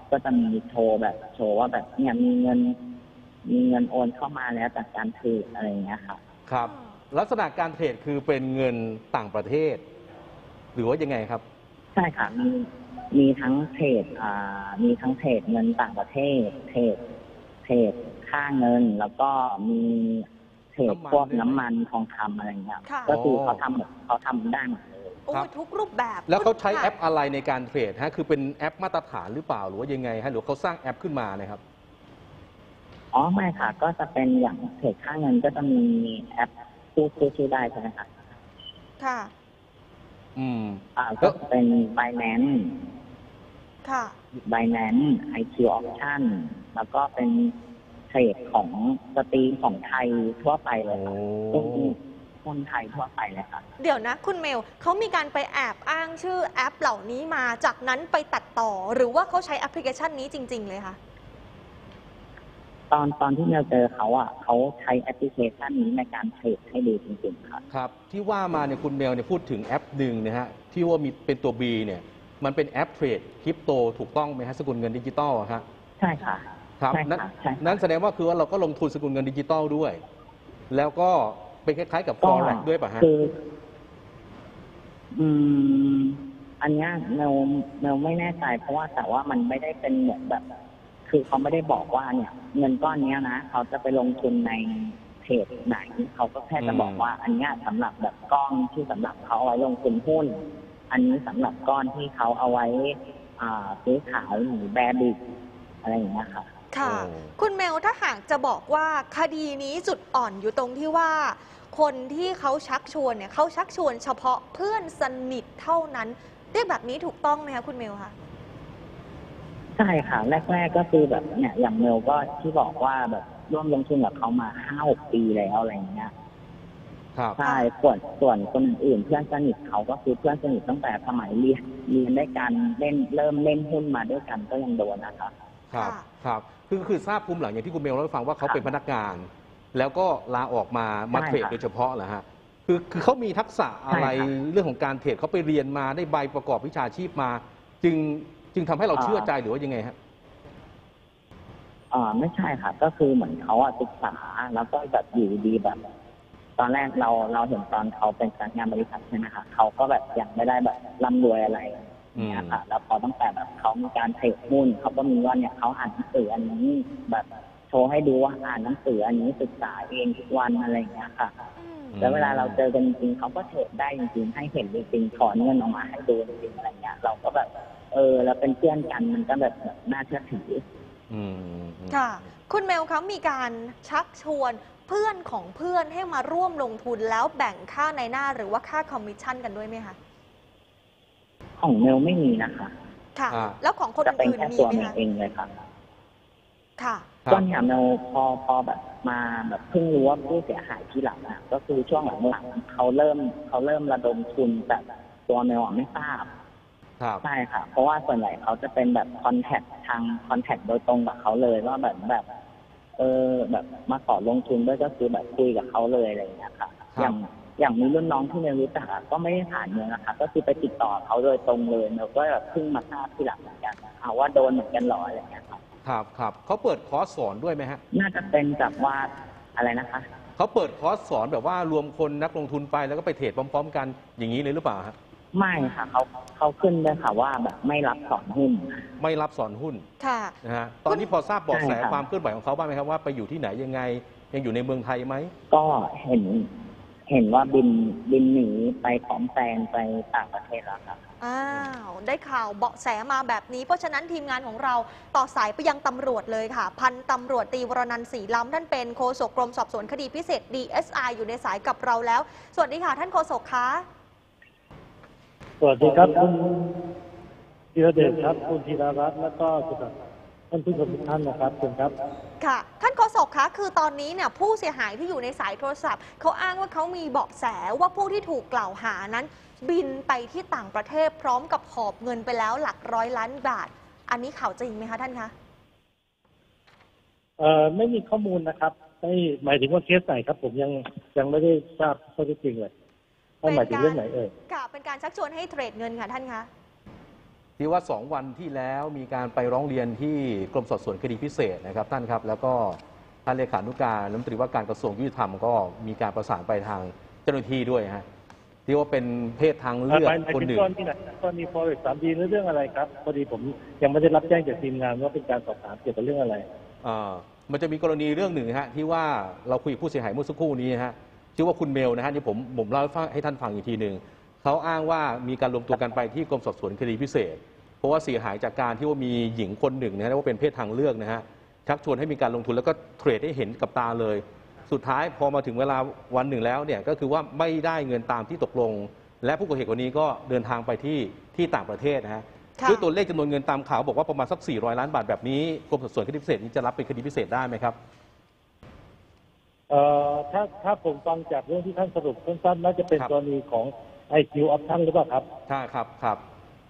U: ก็จะมีโชว์แบบโชว์ว่าแบบเนี่ยมีเงินมีเงินโอนเข้ามาแล้วจากการเทรดอะไรอย่างเงี้ยครับ
M: ครับลักษณะการเทรดคือเป็นเงินต่างประเทศ หรือว่ายังไงครับ
U: ใช่ค่ะมีมีทั้งเทรดอ่ามีทั้งเทรดเงินต่างประเทศเทรดเทรดค่าเงินแล้วก็มีเทรดพวกน้ำมันทองคำอะไรเงี้ยก็คือเขาทำเขาทำได้หมดเลย
B: โอ้ทุกรูปแบบ
M: แล้วเขาใช้แอปอะไรในการเทรดฮะคือเป็นแอปมาตรฐานหรือเปล่าหรือว่ายังไงฮะหรือเขาสร้างแอปขึ้นมานะครับ
U: อ๋อไม่ค่ะก็จะเป็นอย่างเทรดค่าเงินก็จะมีแอปพูดชื่อได้ใช่ไหมคะ
B: ค่ะ
U: อืมอ่าก็เป็น Binance
B: ค่ะ
U: Binance ไอ คิว Option แล้วก็เป็นเทรดของสตรีมของไทยทั่วไปเลยค่ะคนไทยทั่วไปเลยค่ะ
B: เดี๋ยวนะคุณเมลเขามีการไปแอบอ้างชื่อแอปเหล่านี้มาจากนั้นไปตัดต่อหรือว่าเขาใช้แอปพลิเคชันนี้จริงๆเลยคะ
U: ตอนตอนที่เราเจอเขาอ่ะเขาใช้แอปพลิเคชันนี้ในการเทรดให้ดูจริงๆครับ
M: ครับที่ว่ามาเนี่ยคุณเมลเนี่ยพูดถึงแอปหนึ่งนะฮะที่ว่ามีเป็นตัว B เนี่ยมันเป็นแอปเทรดคริปโตถูกต้องไหมฮะสกุลเงินดิจิตอลครับ
U: ใช่ค่ะ
M: ครับนั้นนั้นแสดงว่าคือว่าเราก็ลงทุนสกุลเงินดิจิตอลด้วยแล้วก็เป็นคล้ายๆกับ Forex ด้วยป่ะฮะ
U: คืออืมอันนี้เราเราไม่แน่ใจเพราะว่าแต่ว่ามันไม่ได้เป็นเหมือนแบบคือเขาไม่ได้บอกว่าเนี่ยเงินก้อนนี้นะเขาจะไปลงทุนในเทรดไหนเขาก็แค่จะบอกว่าอันนี้สำหรับแบบก้อนที่สำหรับเขาเอาไว้ลงทุนหุ้นอันนี้สำหรับก้อนที่เขาเอาไว้อ่าซื้อขายหรือแบร์บิกอะไรอย่างเงี้ยค่ะ
B: ค่ะคุณเมลถ้าหากจะบอกว่าคดีนี้จุดอ่อนอยู่ตรงที่ว่าคนที่เขาชักชวนเนี่ยเขาชักชวนเฉพาะเพื่อนสนิทเท่านั้นเรียกแบบนี้ถูกต้องไหมคะคุณเมลคะ
U: ใช่ค่ะแรกๆก็คือแบบเนี่ยอย่างเมลก็ที่บอกว่าแบบร่วมลงทุนกับเขามาห้าหกปีแล้วอะไรอย่างเงี้ยใช่ส่วนส่วนคนอื่นเพื่อนสนิทเขาก็คือเพื่อนสนิทตั้งแต่สมัยเรียนเรียนด้วยกันเล่นเริ่มเล่นหุ้นมาด้วยกันก็ยังโดนนะคะ
M: ครับครับคือคือทราบภูมิหลังอย่างที่คุณเมลเล่าให้ฟังว่าเขาเป็นพนักงานแล้วก็ลาออกมามาเทรดโดยเฉพาะเหรอฮะคือคือเขามีทักษะอะไรเรื่องของการเทรดเขาไปเรียนมาได้ใบประกอบวิชาชีพมาจึงจึงทำให้เราเชื่อใจหรือว่ายังไงฮะ
U: อ่าไม่ใช่ค่ะก็คือเหมือนเขาศึกษาแล้วก็แบบอยู่ดีแบบตอนแรกเราเราเห็นตอนเขาเป็นพนักงานบริษัทใช่ไหมคะเขาก็แบบยังไม่ได้แบบร่ำรวยอะไรเนี่ยค่ะแล้วพอตั้งแต่แบบเขามีการเทรดหุ้นเขาก็มีว่าเนี่ยเขาอ่านหนังสืออันนี้แบบโชว์ให้ดูว่าอ่านหนังสืออันนี้ศึกษาเองทุกวันอะไรอย่างเงี้ยค่ะแล้วเวลาเราเจอกันจริงๆเขาก็เทรดได้จริงๆให้เห็นจริงๆถอนเงินออกมาให้ดูจริงๆอะไรเงี้ยเราก็แบบเออเราเป็นเพื่อนกันมันก็แบบน่าเชื่อถือ
B: ค่ะคุณเมลเขามีการชักชวนเพื่อนของเพื่อนให้มาร่วมลงทุนแล้วแบ่งค่าในหน้าหรือว่าค่าคอมมิชชั่นกันด้วยไหมคะ
U: ของเมลไม่มีนะคะ
B: ค่ะแล้วของคนอื่นมีไหมคะ
U: เองเลยค่ะ
B: ค่ะ
U: ก็เนี่ยเมลพอพอแบบมาแบบเพิ่งรู้ว่าผู้เสียหายที่หลังอ่ะก็คือช่วงหลังๆเขาเริ่มเขาเริ่มระดมทุนแต่ตัวเมลไม่ทราบใช่ค่ะเพราะว่าส่วนใหญ่เขาจะเป็นแบบคอนแทคทางคอนแทคโดยตรงกับเขาเลยว่าแบบแบบเออแบบมาขอลงทุนด้วยก็คือแบบคุยกับเขาเลยอะไรอย่างเงี้ยค่ะอย่างอย่างมีรุ่นน้องที่เมลรู้จักก็ไม่ได้ผ่านเมลนะคะก็คือไปติดต่อเขาโดยตรงเลยเมลก็แบบเพิ่งมาทราบทีหลังเหมือนกันเอาว่าโดนเหมือนกันหรออะไรอย่างเงี้ยครับ
M: ครับครับเขาเปิดคอร์สสอนด้วยไหมฮะ
U: น่าจะเป็นแบบว่าอะไรนะคะ
M: เขาเปิดคอร์สสอนแบบว่ารวมคนนักลงทุนไปแล้วก็ไปเทรดพร้อมๆกันอย่างนี้เลยหรือเปล่าฮะ
U: ไม่ค่ะเขาเขาขึ้นเลยค่ะว่าแบบไม่รับสอนหุ้น
M: ไม่รับสอนหุ้น
B: ค่ะ
M: นะฮะตอนนี้พอทราบเบาะแสความเคลื่อนไหวของเขาบ้างไหมครับว่าไปอยู่ที่ไหนยังไงยังอยู่ในเมืองไทยไหม
U: ก็เห็นเห็นว่าบินบินหนีไปพร้อมแฟนไปต่างประเทศแล้วครับ
B: อ้าวได้ข่าวเบาะแสมาแบบนี้เพราะฉะนั้นทีมงานของเราต่อสายไปยังตำรวจเลยค่ะพันตำรวจตรีวรนันท์ศรีล้ำท่านเป็นโฆษกกรมสอบสวนคดีพิเศษ ดี เอส ไอ อยู่ในสายกับเราแล้วสวัสดีค่ะท่านโฆษกคะ
E: สวัสดีครับคุณธีรเดชครับคุณธีรรัตน์และก็ท่านผู้ชมทุกท่านนะครับเชิญครับ
B: ค่ะท่านโฆษกคะคือตอนนี้เนี่ยผู้เสียหายที่อยู่ในสายโทรศัพท์เขาอ้างว่าเขามีเบาะแสว่าผู้ที่ถูกกล่าวหานั้นบินไปที่ต่างประเทศพร้อมกับหอบเงินไปแล้วหลักร้อยล้านบาทอันนี้ข่าวจริงไหมคะท่านคะ
E: เอ่อไม่มีข้อมูลนะครับไม่หมายถึงว่าเคสไหนครับผมยังยังไม่ได้ทราบข้อเท็จจริงเลยหมายถึงเรื่องไหนเอ่ย
B: ค่ะเป็นการชักชวนให้เทรดเงินค่ะท่านคะ
M: ที่ว่าสองวันที่แล้วมีการไปร้องเรียนที่กรมสอบสวนคดีพิเศษนะครับท่านครับแล้วก็ท่านเลขานุการรัฐมนตรีว่าการกระทรวงยุติธรรมก็มีการประสานไปทางเจ้าหน้าที่ด้วยฮะที่ว่าเป็นเพศทางเลือกคนหนึ่ง
E: ตอนนี้ไหนตอนนี้ฟอเร็กซ์สามดีเรื่องอะไรครับพอดีผมยังไม่ได้รับแจ้งจากทีมงานว่าเป็นการสอบถามเกี่ยวกับเรื่องอะไร
M: อ่ามันจะมีกรณีเรื่องหนึ่งฮะที่ว่าเราคุยกับผู้เสียหายเมื่อสักครู่นี้ฮะชื่อว่าคุณเมลนะฮะนี่ผมผมเล่าให้ท่านฟังอีกทีหนึ่งเขาอ้างว่ามีการรวมตัวกันไปที่กรมสอบสวนคดีพิเศษเพราะว่าเสียหายจากการที่ว่ามีหญิงคนหนึ่งนะฮะว่าเป็นเพศทางเลือกนะฮะชักชวนให้มีการลงทุนแล้วก็เทรดให้เห็นกับตาเลยสุดท้ายพอมาถึงเวลาวันหนึ่งแล้วเนี่ยก็คือว่าไม่ได้เงินตามที่ตกลงและผู้ก่อเหตุคนนี้ก็เดินทางไปที่ที่ต่างประเทศนะฮะด้วยตัวเลขจำนวนเงินตามข่าวบอกว่าประมาณสักสี่ร้อยล้านบาทแบบนี้กรมสอบสวนคดีพิเศษนี้จะรับเป็นคดีพิเศษได้ไหมครับ
E: เอ่อถ้าถ้าผมฟังจากเรื่องที่ท่านสรุปสั้นๆน่าจะเป็นกรณีของ ไอ คิว Option หรือเปล่าครับ
M: ใช่ครับครับ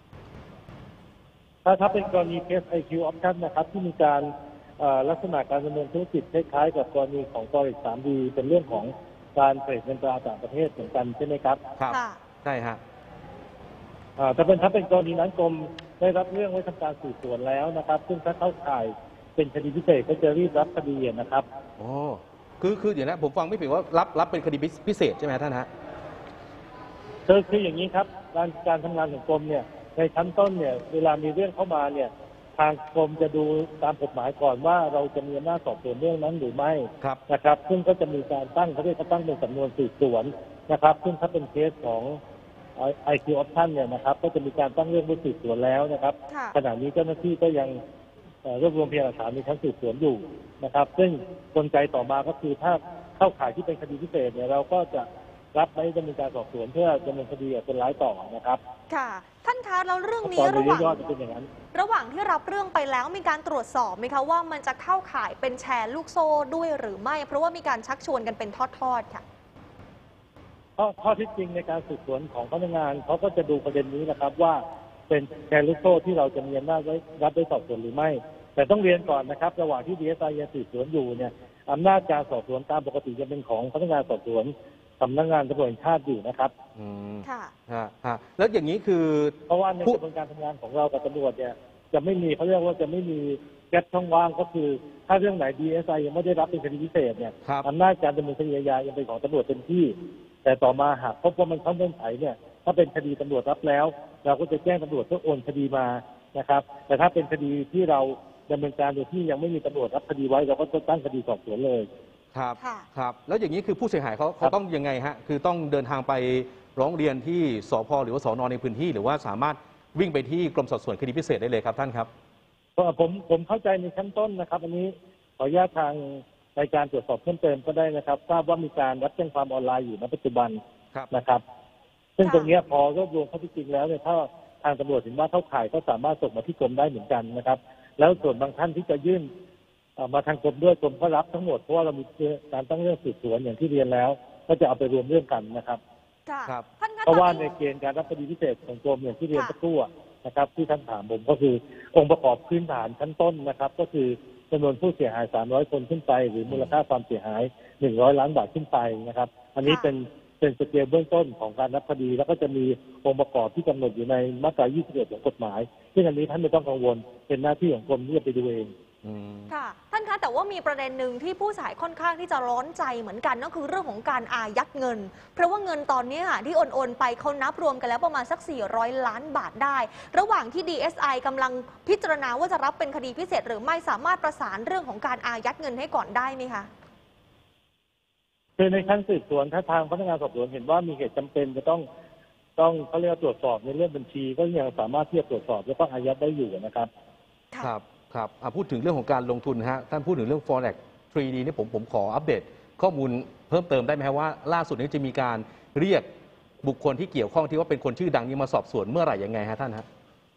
E: ถ้าถ้าเป็นกรณีเคส ไอ คิว Option นะครับที่มีการลักษณะการดำเนินธุรกิจคล้ายๆกับกรณีของ ฟอเร็กซ์ ทรี ดี เป็นเรื่องของการเทรดเงินตราต่างประเทศเหมือนกันใช่ไหมครับ
M: ครับใช่ฮะ
E: ถ้าเป็นถ้าเป็นกรณีนั้นกรมได้รับเรื่องไว้ทำการสืบสวนแล้วนะครับซึ่งถ้าเข้าข่ายเป็นคดีพิเศษก็จะรีบรับคดีนะครับ
M: โอ้คือคืออย่างนั้นผมฟังไม่ผิดว่ารับรับเป็นคดีพิเศษใช่ไหมท่านฮะ
E: คือคืออย่างนี้ครับการการทำงานของกรมเนี่ยในชั้นต้นเนี่ยเวลามีเรื่องเข้ามาเนี่ยทางกรมจะดูตามกฎหมายก่อนว่าเราจะมีอำนาจสอบสวนเรื่องนั้นหรือไม่นะครับซึ่งก็จะมีการตั้งเขาเรียกเขาตั้งเป็นสำนวนสืบสวนนะครับซึ่งถ้าเป็นเคสของไอ คิว Option เนี่ยนะครับก็จะมีการตั้งเรื่องไว้สืบสวนแล้วนะครับขณะนี้เจ้าหน้าที่ก็ยังรวบรวมพยานหลักฐานในชั้นสืบสวนอยู่นะครับซึ่งกลไกต่อมาก็คือถ้าเข้าข่ายที่เป็นคดีพิเศษเนี่ยเราก็จะรับไว้ดำเนินการสอบสวนเพื่อดำเนินคดีกับคนร้ายต่อนะครับ
N: ค่ะท่านคะแล้วเรื่องนี้ระหว่างระหว่างที่รับเรื่องไปแล้วมีการตรวจสอบไหมคะว่ามันจะเข้าข่ายเป็นแชร์ลูกโซ่ด้วยหรือไม่เพราะว่ามีการชักชวนกันเป็นทอดๆค่ะ
E: ข้อข้อที่จริงในการสืบสวนของพนักงานเขาก็จะดูประเด็นนี้นะครับว่าเป็นแชร์ลูกโซ่ที่เราจะมีอำนาจไว้รับไว้สอบสวนหรือไม่แต่ต้องเรียนก่อนนะครับระหว่างที่ ดี เอส ไอ ยังสืบสวนอยู่เนี่ยอำนาจการสอบสวนตามปกติจะเป็นของพนักงานสอบสวนสำนักงานตำรวจแห่งชาติอยู่นะครับ
M: อืมค่ะฮะแล้วอย่างนี้คือ
E: เพราะว่าในกระบวนการทำงานของเรากับตำรวจเนี่ยจะไม่มีเขาเรียกว่าจะไม่มีแก๊ปช่องว่างก็คือถ้าเรื่องไหน ดี เอส ไอ ยังไม่ได้รับเป็นคดีพิเศษเนี่ยอำนาจการดำเนินคดีอาญายังเป็นของตำรวจเต็มที่แต่ต่อมาหากพบว่ามันเข้าเงื่อนไขเนี่ยถ้าเป็นคดีตำรวจรับแล้วเราก็จะแจ้งตำรวจเพื่อโอนคดีมานะครับแต่ถ้าเป็นคดีที่เราดำเนินการโดยที่ยังไม่มีตำรวจรับคดีไว้เราก็จะตั้งคดีสอบสวนเลย
M: ครับครับแล้วอย่างนี้คือผู้เสียหายเขาเขาต้องยังไงฮะคือต้องเดินทางไปร้องเรียนที่สภ.หรือว่าสน.ในพื้นที่หรือว่าสามารถวิ่งไปที่กรมสอบสวนคดีพิเศษได้เลยครับท่านครับ
E: ผมผมเข้าใจในชั้นต้นนะครับอันนี้ขออนุญาตทางรายการตรวจสอบเพิ่มเติมก็ได้นะครับทราบว่ามีการรับแจ้งความออนไลน์อยู่ณปัจจุบันนะครับซึ่งตรงนี้พอรวบรวมข้อเท็จจริงแล้วเนี่ยถ้าทางตำรวจเห็นว่าเข้าข่ายก็สามารถส่งมาที่กรมได้เหมือนกันนะครับแล้วส่วนบางท่านที่จะยื่นมาทางกรมด้วยกรมก็รับทั้งหมดเพราะว่าเรามีการตั้งเรื่องสืบสวนอย่างที่เรียนแล้วก็จะเอาไปรวมเรื่องกันนะครับเพราะว่าในเกณฑ์การรับคดีพิเศษของกรมอย่างที่เรียนสักครู่นะครับที่ท่านถามผมก็คือองค์ประกอบพื้นฐานชั้นต้นนะครับก็คือจำนวนผู้เสียหายสามร้อยคนขึ้นไปหรือมูลค่าความเสียหายหนึ่งร้อยล้านบาทขึ้นไปนะครับอันนี้เป็นเป็นสเกลเบื้องต้นของการรับคดีแล้วก็จะมีองค์ประกอบที่กำหนดอยู่ในมาตรายี่สิบเอ็ดของกฎหมายซึ่งอันนี้ท่านไม่ต้องกังวลเป็นหน้าที่ของกรมที่จะไปดูเอง
N: ค่ะท่านคะแต่ว่ามีประเด็นหนึ่งที่ผู้เสียหายค่อนข้างที่จะร้อนใจเหมือนกันนั่นคือเรื่องของการอายัดเงินเพราะว่าเงินตอนนี้ค่ะที่โอนโอนไปเขานับรวมกันแล้วประมาณสักสี่ร้อยล้านบาทได้ระหว่างที่ ดี เอส ไอ กำลังพิจารณาว่าจะรับเป็นคดีพิเศษหรือไม่สามารถประสานเรื่องของการอายัดเงินให้ก่อนได้ไหมคะ
E: คือในชั้นสืบสวนถ้าทางพนักงานสอบสวนเห็นว่ามีเหตุจำเป็นจะต้องต้องเขาเรียกตรวจสอบในเรื่องบัญชีก็ยังสามารถที่จะตรวจสอบแล้วก็อายัดได้อยู่นะครับ
M: ครับครับพูดถึงเรื่องของการลงทุนฮะท่านพูดถึงเรื่อง ฟอเร็กซ์ ทรี ดี นี่ผมผมขออัปเดตข้อมูลเพิ่มเติมได้ไหมครับว่าล่าสุดนี้จะมีการเรียกบุคคลที่เกี่ยวข้องที่ว่าเป็นคนชื่อดังนี้มาสอบสวนเมื่อไหร่ยังไงฮะท่านฮะ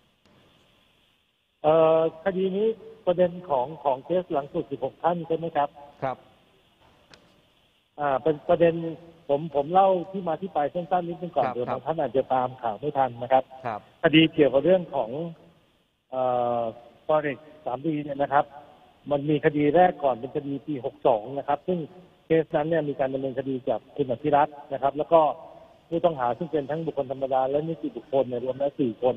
E: เอ่อคดีนี้ประเด็นของของเคสหลังสุดสิบหกท่านใช่ไหมครับ
M: ครับ
E: อ่าเป็นประเด็นผมผมเล่าที่มาที่ไปสั้นๆนิดนึงก่อนเดี๋ยวบางท่านอาจจะตามข่าวไม่ทันนะครับคดีเกี่ยวกับเรื่องของเอ่อฟอเร็กซ์ ทรี ดี เนี่ยนะครับมันมีคดีแรกก่อนเป็นคดีปีหกสองนะครับซึ่งเคสนั้นเนี่ยมีการดำเนินคดีกับคุณอภิรัตน์นะครับแล้วก็ผู้ต้องหาซึ่งเป็นทั้งบุคคลธรรมดาและนิติบุคคลเนี่ยรวมแล้วสี่คน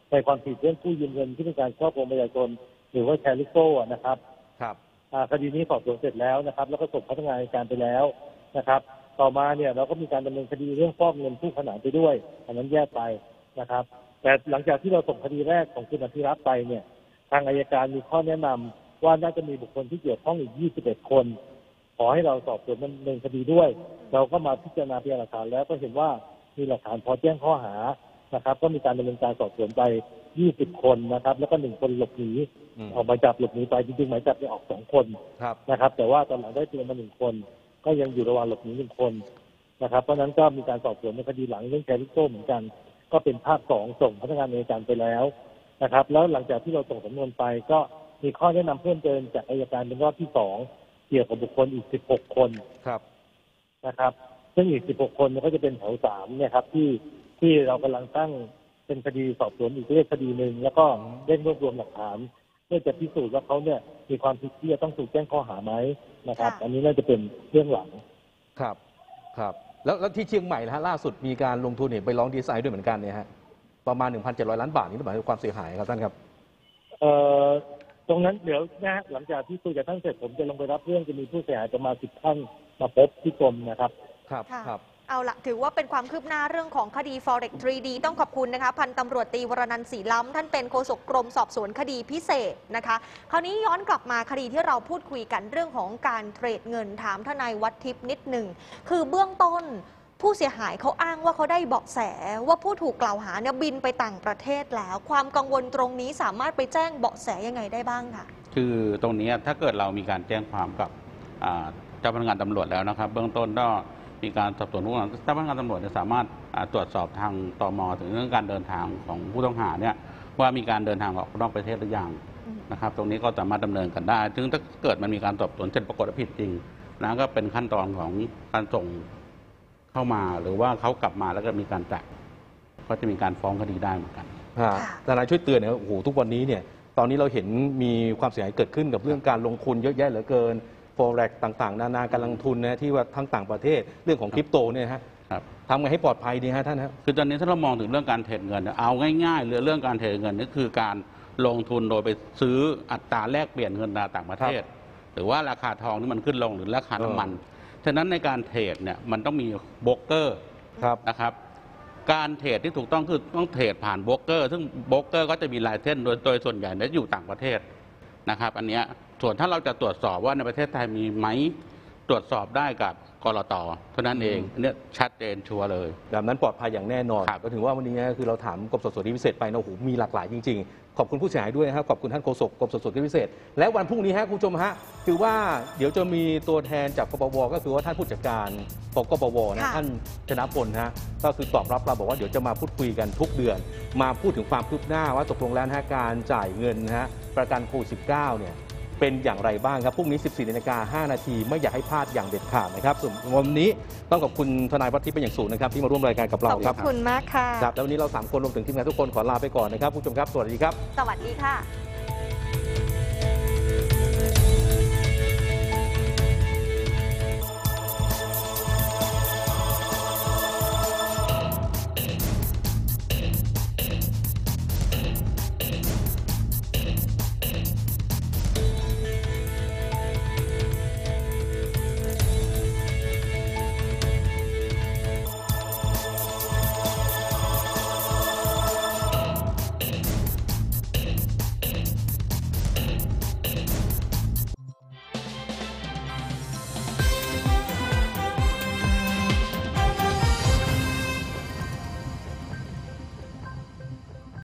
E: ในความผิดเรื่องกู้ยืมเงินที่เป็นการช่อโกงประชาชนหรือว่าแชร์ลูกโซ่นะครับ
M: ครับ
E: คดีนี้สอบสวนเสร็จแล้วนะครับแล้วก็ส่งพนักงานอัยการไปแล้วนะครับต่อมาเนี่ยเราก็มีการดำเนินคดีเรื่องฟอกเงินคู่ขนานไปด้วยอันนั้นแยกไปนะครับแต่หลังจากที่เราส่งคดีแรกของคุณอภิรัตน์ไปเนี่ยทางอัยการมีข้อแนะนำว่าน่าจะมีบุคคลที่เกี่ยวข้องอีกยี่สิบเอ็ดคนขอให้เราสอบสวนดำเนินคดีด้วยเราก็มาพิจารณาพยานหลักฐานแล้วก็เห็นว่ามีหลักฐานพอแจ้งข้อหานะครับก็มีการดำเนินการสอบสวนไปยี่สิบคนนะครับแล้วก็หนึ่งคนหลบหนีออกหมายจับหลบหนีไปจริงๆหมายจับเนี่ยออกสองคนนะครับแต่ว่าตอนหลังได้ตัวมาหนึ่งคนก็ยังอยู่ระหว่างหลบหนีหนึ่งคนนะครับเพราะนั้นก็มีการสอบสวนในคดีหลังเรื่องแชร์ลูกโซ่เหมือนกันก็เป็นภาคสองส่งพนักงานอัยการไปแล้วนะครับแล้วหลังจากที่เราส่งสำนวนไปก็มีข้อแนะนำเพิ่มเติมจากอัยการเป็นรอบที่สองเกี่ยวกับบุคคลอีกสิบหกคน
M: ครับ
E: นะครับซึ่งอีกสิบหกคนก็จะเป็นแถวสามเนี่ยครับที่ที่เรากำลังตั้งเป็นคดีสอบสวนอีกเรื่องคดีหนึ่งแล้วก็เร่งรวบรวมหลักฐานเพื่อจะพิสูจน์ว่าเขาเนี่ยมีความผิดที่จะต้องถูกแจ้งข้อหาไหมนะครับอันนี้น่าจะเป็นเรื่องหลัง
M: ครับครับแล้วแล้วที่เชียงใหม่นะฮะล่าสุดมีการลงทุนเนี่ยไปร้องดีไซน์ด้วยเหมือนกันเนี่ยฮะประมาณ หนึ่งพันเจ็ดร้อย ล้านบาทนี่หมายถึงความเสียหายครับท่านครับ
E: เอ่อตรงนั้นเดี๋ยวนะฮะหลังจากที่คุยกับท่านเสร็จผมจะลงไปรับเรื่องจะมีผู้เสียหายประมาณสิบท่านมาพบที่กรมนะครับ
M: ครับครับ
N: เอาละถือว่าเป็นความคืบหน้าเรื่องของคดี Forex ทรี ดี ต้องขอบคุณนะคะพันตำรวจตรีวรนันท์ศรีล้ำท่านเป็นโฆษกกรมสอบสวนคดีพิเศษนะคะคราวนี้ย้อนกลับมาคดีที่เราพูดคุยกันเรื่องของการเทรดเงินถามทนายวัฒน์ทิพย์นิดหนึ่งคือเบื้องต้นผู้เสียหายเขาอ้างว่าเขาได้เบาะแสว่าผู้ถูกกล่าวหาเนี่ยบินไปต่างประเทศแล้วความกังวลตรงนี้สามารถไปแจ้งเบาะแสยังไงได้บ้างคะ
R: คือตรงนี้ถ้าเกิดเรามีการแจ้งความกับเจ้าพนักงานตำรวจแล้วนะครับเบื้องต้นก็มีการสอบสวนผู้ต้องหาเจ้าพนักงานตำรวจจะสามารถตรวจสอบทางตม.ถึงเรื่องการเดินทางของผู้ต้องหาเนี่ยว่ามีการเดินทางออกนอกประเทศหรือยังนะครับตรงนี้ก็สามารถดำเนินกันได้ถึงถ้าเกิดมันมีการสอบสวนเช่นปรากฏว่าผิดจริงนะก็เป็นขั้นตอนของการส่งเข้ามาหรือว่าเขากลับมาแล้วก็มีการจ่ายก็จะมีการฟ้องคดีได้เหมือนกัน
M: ทนายช่วยเตือนเนี่ยโอ้โหทุกวันนี้เนี่ยตอนนี้เราเห็นมีความเสียหายเกิดขึ้นกับเรื่องการลงทุนเยอะแยะเหลือเกินโฟเร็กซ์ต่างๆนานาการลงทุนนะที่ว่าทั้งต่างประเทศเรื่องของคริปโตเนี่ยฮะทำไงให้ปลอดภัยดีฮะท่านครับ
R: คือตอนนี้ถ้าเรามองถึงเรื่องการเทรดเงินเอาง่ายๆเรื่องการเทรดเงินนี่คือการลงทุนโดยไปซื้ออัตราแลกเปลี่ยนเงินต่างประเทศหรือว่าราคาทองที่มันขึ้นลงหรือราคาน้ำมันฉะนั้นในการเทรดเนี่ยมันต้องมีโบรกเกอร์นะครับการเทรดที่ถูกต้องคือต้องเทรดผ่านโบรกเกอร์ซึ่งโบรกเกอร์ก็จะมีลายเส้นโดยโดยส่วนใหญ่เนี่ยอยู่ต่างประเทศนะครับอันนี้ส่วนถ้าเราจะตรวจสอบว่าในประเทศไทยมีไหมตรวจสอบได้กับกลต.เท่านั้นเองอันนี้ชัดเจนชัวร์เลย
M: แบบนั้นปลอดภัยอย่างแน่นอนก็ถึงว่าวันนี้คือเราถามกรมสอบสวนคดีพิเศษไปนะโอ้โหมีหลากหลายจริงๆขอบคุณผู้เสียหายด้วยนะครับขอบคุณท่านโฆษกกรมสอบสวนคดีพิเศษและวันพรุ่งนี้ฮะคุณผู้ชมฮะคือว่าเดี๋ยวจะมีตัวแทนจากกปปวก็คือว่าท่านผู้จัดการกปปวนะท่านชนะพลฮะก็คือตอบรับเราบอกว่าเดี๋ยวจะมาพูดคุยกันทุกเดือนมาพูดถึงความคืบหน้าว่าตกลงแล้วนะการจ่ายเงินนะฮะประกันโควิด สิบเก้า เนี่ยเป็นอย่างไรบ้างครับพรุ่งนี้ สิบสี่นาฬิกาห้านาทีไม่อยากให้พลาดอย่างเด็ดขาดนะครับส่วนวันนี้ต้องขอบคุณทนายวัฒน์ทิพย์เป็นอย่างสูงนะครับที่มาร่วมรายการกับเราครับ
N: ขอบคุณมากค่ะ
M: ครับแล้ววันนี้เราสามคนรวมถึงทีมงานทุกคนขอลาไปก่อนนะครับผู้ชมครับสวัสดีครับ
N: สวัสดีค่ะ